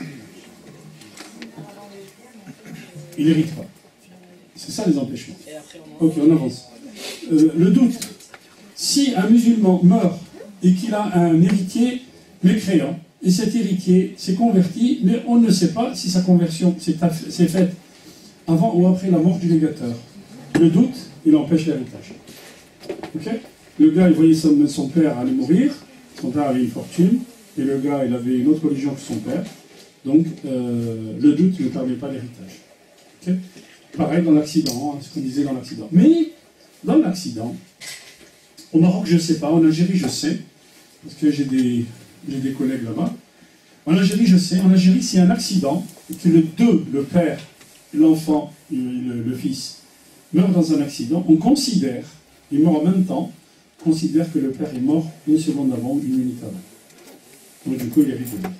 Speaker 1: Il n'hérite pas. C'est ça les empêchements. Ok, on avance. Le doute. Si un musulman meurt et qu'il a un héritier mécréant, et cet héritier s'est converti, mais on ne sait pas si sa conversion s'est faite avant ou après la mort du légateur. Le doute, il empêche l'héritage. Ok? Le gars, il voyait son père aller mourir, son père avait une fortune, et le gars, il avait une autre religion que son père, donc le doute ne permet pas l'héritage. Okay? Pareil dans l'accident, ce qu'on disait dans l'accident. Mais, dans l'accident, au Maroc, je ne sais pas, en Algérie, je sais, parce que j'ai des collègues là-bas, en Algérie, je sais, en Algérie, s'il y a un accident, et que le père, l'enfant, le fils, meurt dans un accident, on considère, il meurt en même temps, considère que le père est mort une seconde avant, une minute avant. Donc du coup, il hérite de lui.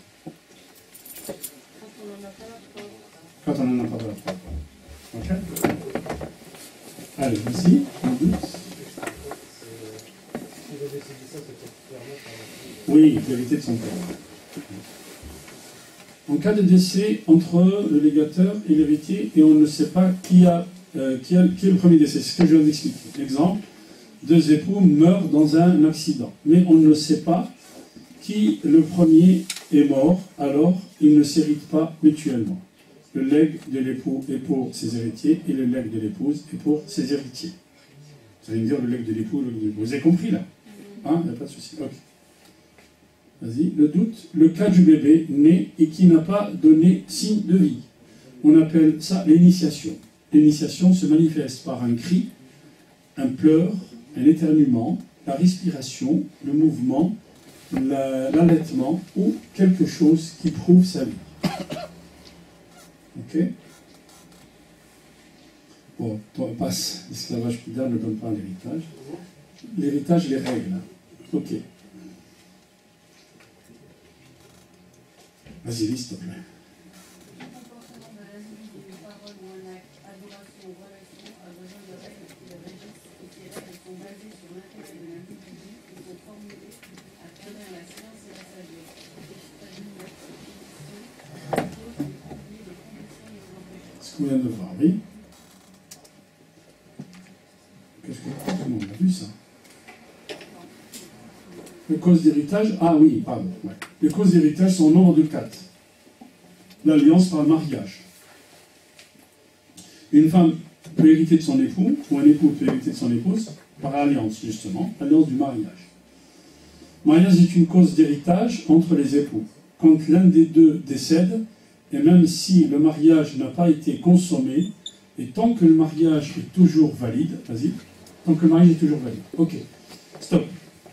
Speaker 1: Quand on n'en a pas la preuve. Ok? Allez, ici, on doute. Oui, l'héritier de son père. En cas de décès entre le légateur et l'héritier, et on ne sait pas qui est le premier décès, c'est ce que je viens d'expliquer. Exemple, 2 époux meurent dans un accident, mais on ne sait pas qui le premier est mort, alors ils ne s'héritent pas mutuellement. Le legs de l'époux est pour ses héritiers et le legs de l'épouse est pour ses héritiers. Vous allez me dire le legs de l'époux, le legs de l'épouse. Vous avez compris là? Hein? Il n'y a pas de souci. Ok. Vas-y, le doute. Le cas du bébé né et qui n'a pas donné signe de vie. On appelle ça l'initiation. L'initiation se manifeste par un cri, un pleur, un éternuement, la respiration, le mouvement, l'allaitement ou quelque chose qui prouve sa vie. Ok? Bon, on passe. L'esclavage pudeur ne donne pas l'héritage. L'héritage, les règles. Ok. Vas-y, lis, s'il te plaît.
Speaker 2: Le comportement de l'individu, une parole ou un acte, adoration ou relation a besoin de règles qui le régissent et ces règles sont basées sur l'intérêt de l'individu et sont formulées à travers la science et la sagesse.
Speaker 1: Ce qu'on vient de voir, oui. Qu'est-ce que on a vu ça? Les causes d'héritage, ah oui, pardon. Ouais. Les causes d'héritage sont au nombre de 4. L'alliance par le mariage. Une femme peut hériter de son époux, ou un époux peut hériter de son épouse, par alliance, justement, alliance du mariage. Le mariage est une cause d'héritage entre les époux. Quand l'un des deux décède, et même si le mariage n'a pas été consommé, et tant que le mariage est toujours valide, vas-y, tant que le mariage est toujours valide. Ok, stop.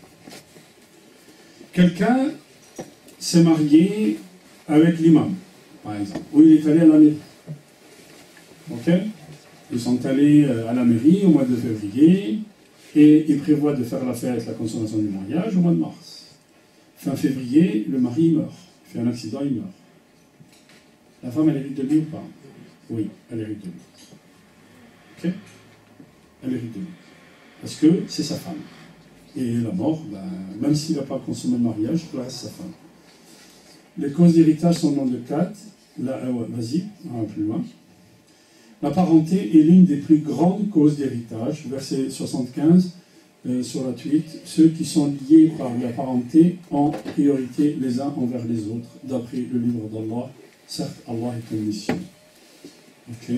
Speaker 1: Quelqu'un s'est marié avec l'imam, par exemple, ou il est allé à la mairie. Ok? Ils sont allés à la mairie au mois de février, et ils prévoient de faire la fête, la consommation du mariage au mois de mars. Fin février, le mari meurt. Il fait un accident, il meurt. La femme, elle hérite de lui ou pas? Oui, elle hérite de lui. Ok? Elle hérite de lui. Parce que c'est sa femme. Et la mort, ben, même s'il n'a pas consommé le mariage, il reste sa femme. Les causes d'héritage sont au nombre de 4. Vas-y, on va plus loin. La parenté est l'une des plus grandes causes d'héritage. Verset 75. sur la 8, ceux qui sont liés par la parenté en priorité les uns envers les autres, d'après le livre d'Allah. Certes, Allah est omniscient. Ok.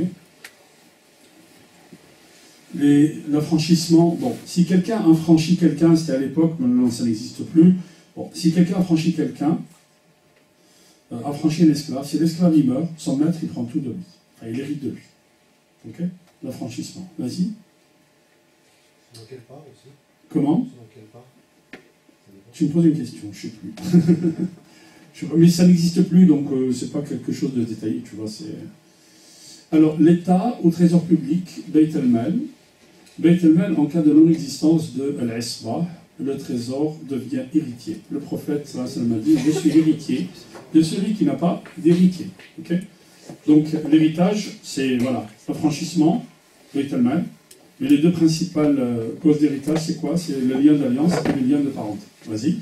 Speaker 1: L'affranchissement, bon, si quelqu'un affranchit quelqu'un, c'était à l'époque, maintenant ça n'existe plus. Bon, si quelqu'un affranchit quelqu'un, affranchit un esclave, si l'esclave il meurt, son maître il prend tout de lui. Enfin, il hérite de lui. Ok. L'affranchissement. Vas-y.
Speaker 3: Dans quelle part aussi?
Speaker 1: Comment?
Speaker 3: Dans quelle part?
Speaker 1: Tu me poses une question, je ne sais plus. Je sais pas, mais ça n'existe plus, donc c'est pas quelque chose de détaillé, tu vois. Alors, l'État au trésor public, Beit el-Mal. Beit el-Mal, en cas de non-existence de l'Isba, le trésor devient héritier. Le prophète sallallahu alayhi wa sallam a dit, je suis l'héritier de celui qui n'a pas d'héritier. Okay. Donc, l'héritage, c'est, voilà, l'affranchissement, Beit el-Mal. Mais les deux principales causes d'héritage, c'est quoi? C'est le lien d'alliance et le lien de parenté. Vas-y.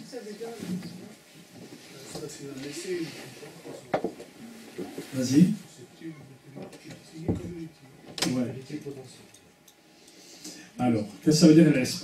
Speaker 1: Vas-y. Ouais. Alors, qu'est-ce que ça veut dire l'Espa?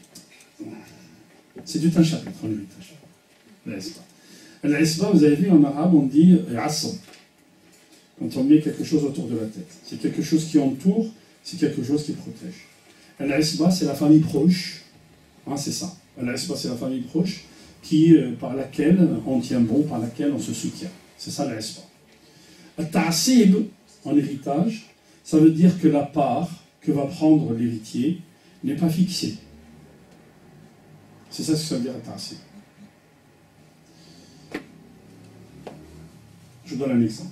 Speaker 1: C'est tout un chapitre en héritage. L'Espa. L'Espa, vous avez vu en arabe, on dit Assan. Quand on met quelque chose autour de la tête. C'est quelque chose qui entoure, c'est quelque chose qui protège. L'Esba, c'est la famille proche. Hein, c'est ça. L'Esba, c'est la famille proche par laquelle on tient bon, par laquelle on se soutient. C'est ça l'Esba. Al-Ta'asib, en héritage, ça veut dire que la part que va prendre l'héritier n'est pas fixée. C'est ça ce que ça veut dire Al-Ta'asib. Je donne un exemple.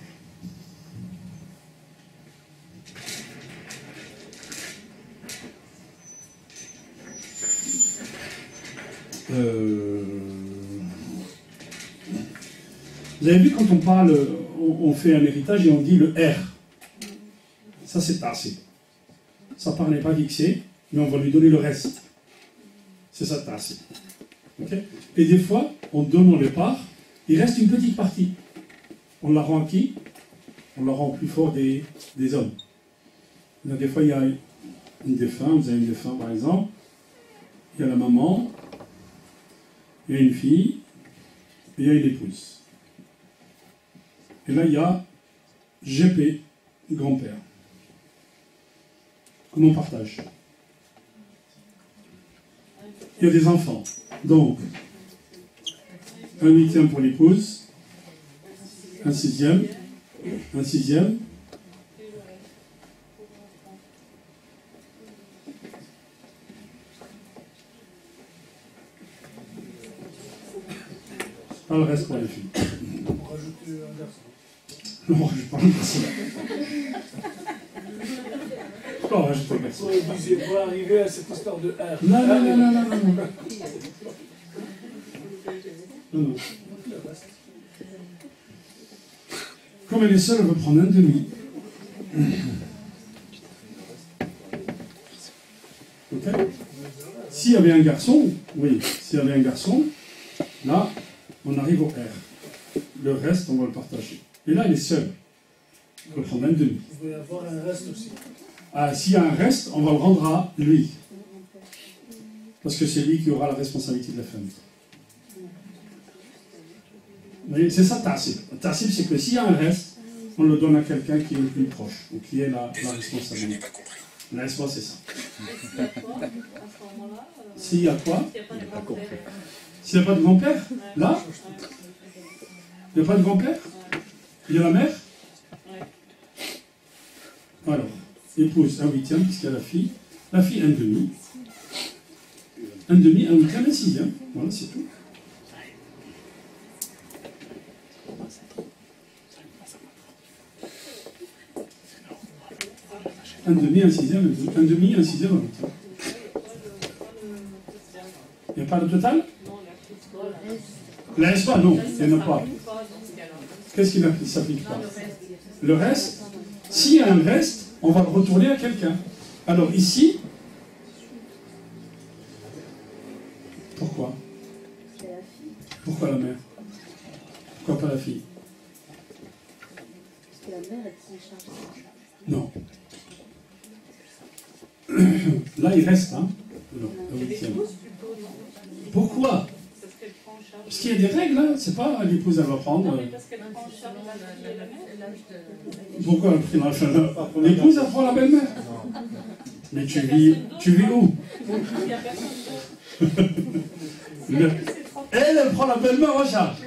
Speaker 1: Vous avez vu quand on parle, on fait un héritage et on dit le R. Ça c'est Ta'asib. Sa part n'est pas fixée, mais on va lui donner le reste. C'est ça Ta'asib. Okay. Et des fois, en donnant les parts, il reste une petite partie. On la rend à qui? On la rend au plus fort des hommes. Donc, des fois, il y a une défunt, vous avez une défunt par exemple, il y a la maman, il y a une fille, et il y a une épouse. Et là, il y a GP, grand-père. Comment on partage? Il y a des enfants. Donc, 1/8 pour l'épouse, 1/6, 1/6. Pas le reste pour les filles.
Speaker 3: On rajoute un garçon.
Speaker 1: Non, on rajoute pas un garçon. Pourquoi on rajoute un garçon?
Speaker 3: Pour arriver à cette histoire de R.
Speaker 1: Non. Non. Comme elle est seule, elle veut prendre 1/2. Ok? S'il y avait un garçon, oui, s'il y avait un garçon, là, on arrive au R. Le reste, on va le partager. Et là, il est seul. Il peut prendre 1/2.
Speaker 3: Il peut y avoir un reste aussi.
Speaker 1: Ah, s'il y a un reste, on va le rendre à lui. Parce que c'est lui qui aura la responsabilité de la famille. Mais c'est ça, Ta'asib. Ta'asib, c'est que s'il y a un reste, on le donne à quelqu'un qui est le plus proche, ou qui est la responsabilité. Je n'ai pas compris. L'Esba, c'est ça. S'il y a quoi? S'il n'y a pas de grand-père? Là? Il n'y a pas de grand-père? Il y a la mère? Alors, épouse 1/8, puisqu'il y a la fille. La fille 1/2. 1/2, 1/8, 1/6. Voilà, c'est tout. Un demi, 1/6, 1/2, 1/6, 1/8. Il n'y a pas de total? La Espa, non, il n'y en a pas. Qu'est-ce qui ne s'applique pas? Le reste, s'il y a un reste, on va le retourner à quelqu'un. Alors ici, pourquoi? Pourquoi la mère? Pourquoi pas la fille?
Speaker 4: Parce que la mère, elle prend en charge.
Speaker 1: Non. Là, il reste, hein? Non. au 8e.
Speaker 2: L'épouse plutôt, non?
Speaker 1: Pourquoi?
Speaker 2: Parce qu'elle prend en charge.
Speaker 1: Parce qu'il y a des règles, hein. C'est pas l'épouse, elle va prendre.
Speaker 2: Non, mais parce qu'elle prend en charge la fille et la mère.
Speaker 1: Pourquoi elle prend l'âge? L'épouse, elle prend la belle-mère. Mais tu vis où?
Speaker 2: Il n'y a personne d'autre.
Speaker 1: Elle prend la belle-mère en charge.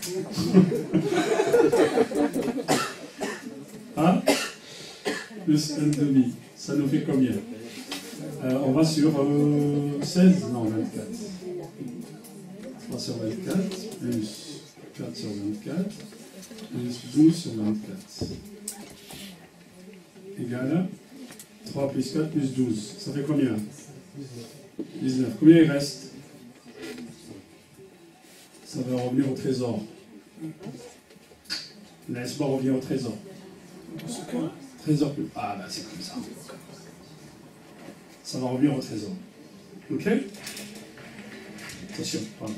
Speaker 1: Hein? Plus 1,5. Ça nous fait combien? On va sur 16, non 24. 3 sur 24, plus 4 sur 24, plus 12 sur 24. Égal à 3 plus 4 plus 12. Ça fait combien? 19. Combien il reste? Ça va revenir au trésor. Laisse-moi revenir au trésor. Trésor plus. Ah, ben c'est comme ça. Ça va revenir au trésor. Ok? Attention, pardon.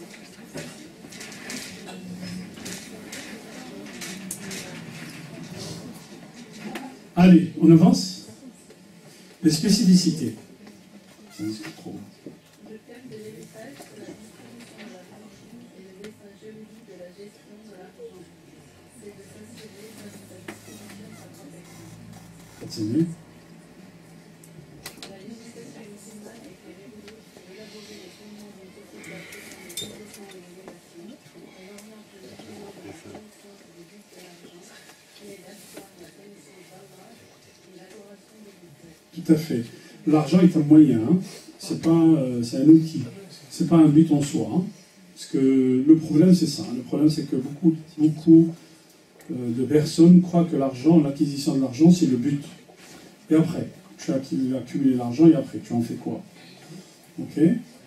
Speaker 1: Allez, on avance. Les spécificités. Ça discute trop.
Speaker 2: Le thème de l'héritage, c'est la distribution de la fortune et le dessin juridique de la gestion de l'argent. C'est de s'assurer que la distribution soit correcte.
Speaker 1: Continue.
Speaker 2: La législation musulmane a été révolue pour élaborer les fondements d'une société appréciant les développements et les relations. Elle oriente le jugement de la connaissance des buts de l'argent et d'asseoir la connaissance d'Allah et l'adoration de Dieu.
Speaker 1: Tout à fait. L'argent est un moyen, hein. C'est un outil. C'est pas un but en soi. Hein. Parce que le problème, c'est ça. Le problème, c'est que beaucoup de personnes croient que l'argent, l'acquisition de l'argent, c'est le but. Et après, tu as accumulé l'argent et après, tu en fais quoi? Ok?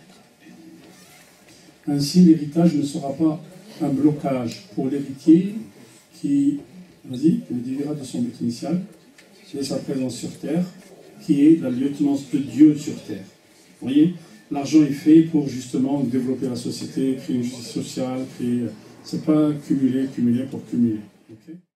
Speaker 1: Ainsi, l'héritage ne sera pas un blocage pour l'héritier qui, vas-y, le déviera de son but initial, de sa présence sur terre, qui est la lieutenance de Dieu sur terre. Vous voyez, l'argent est fait pour justement développer la société, créer une justice sociale, créer. C'est pas cumuler pour cumuler. Okay?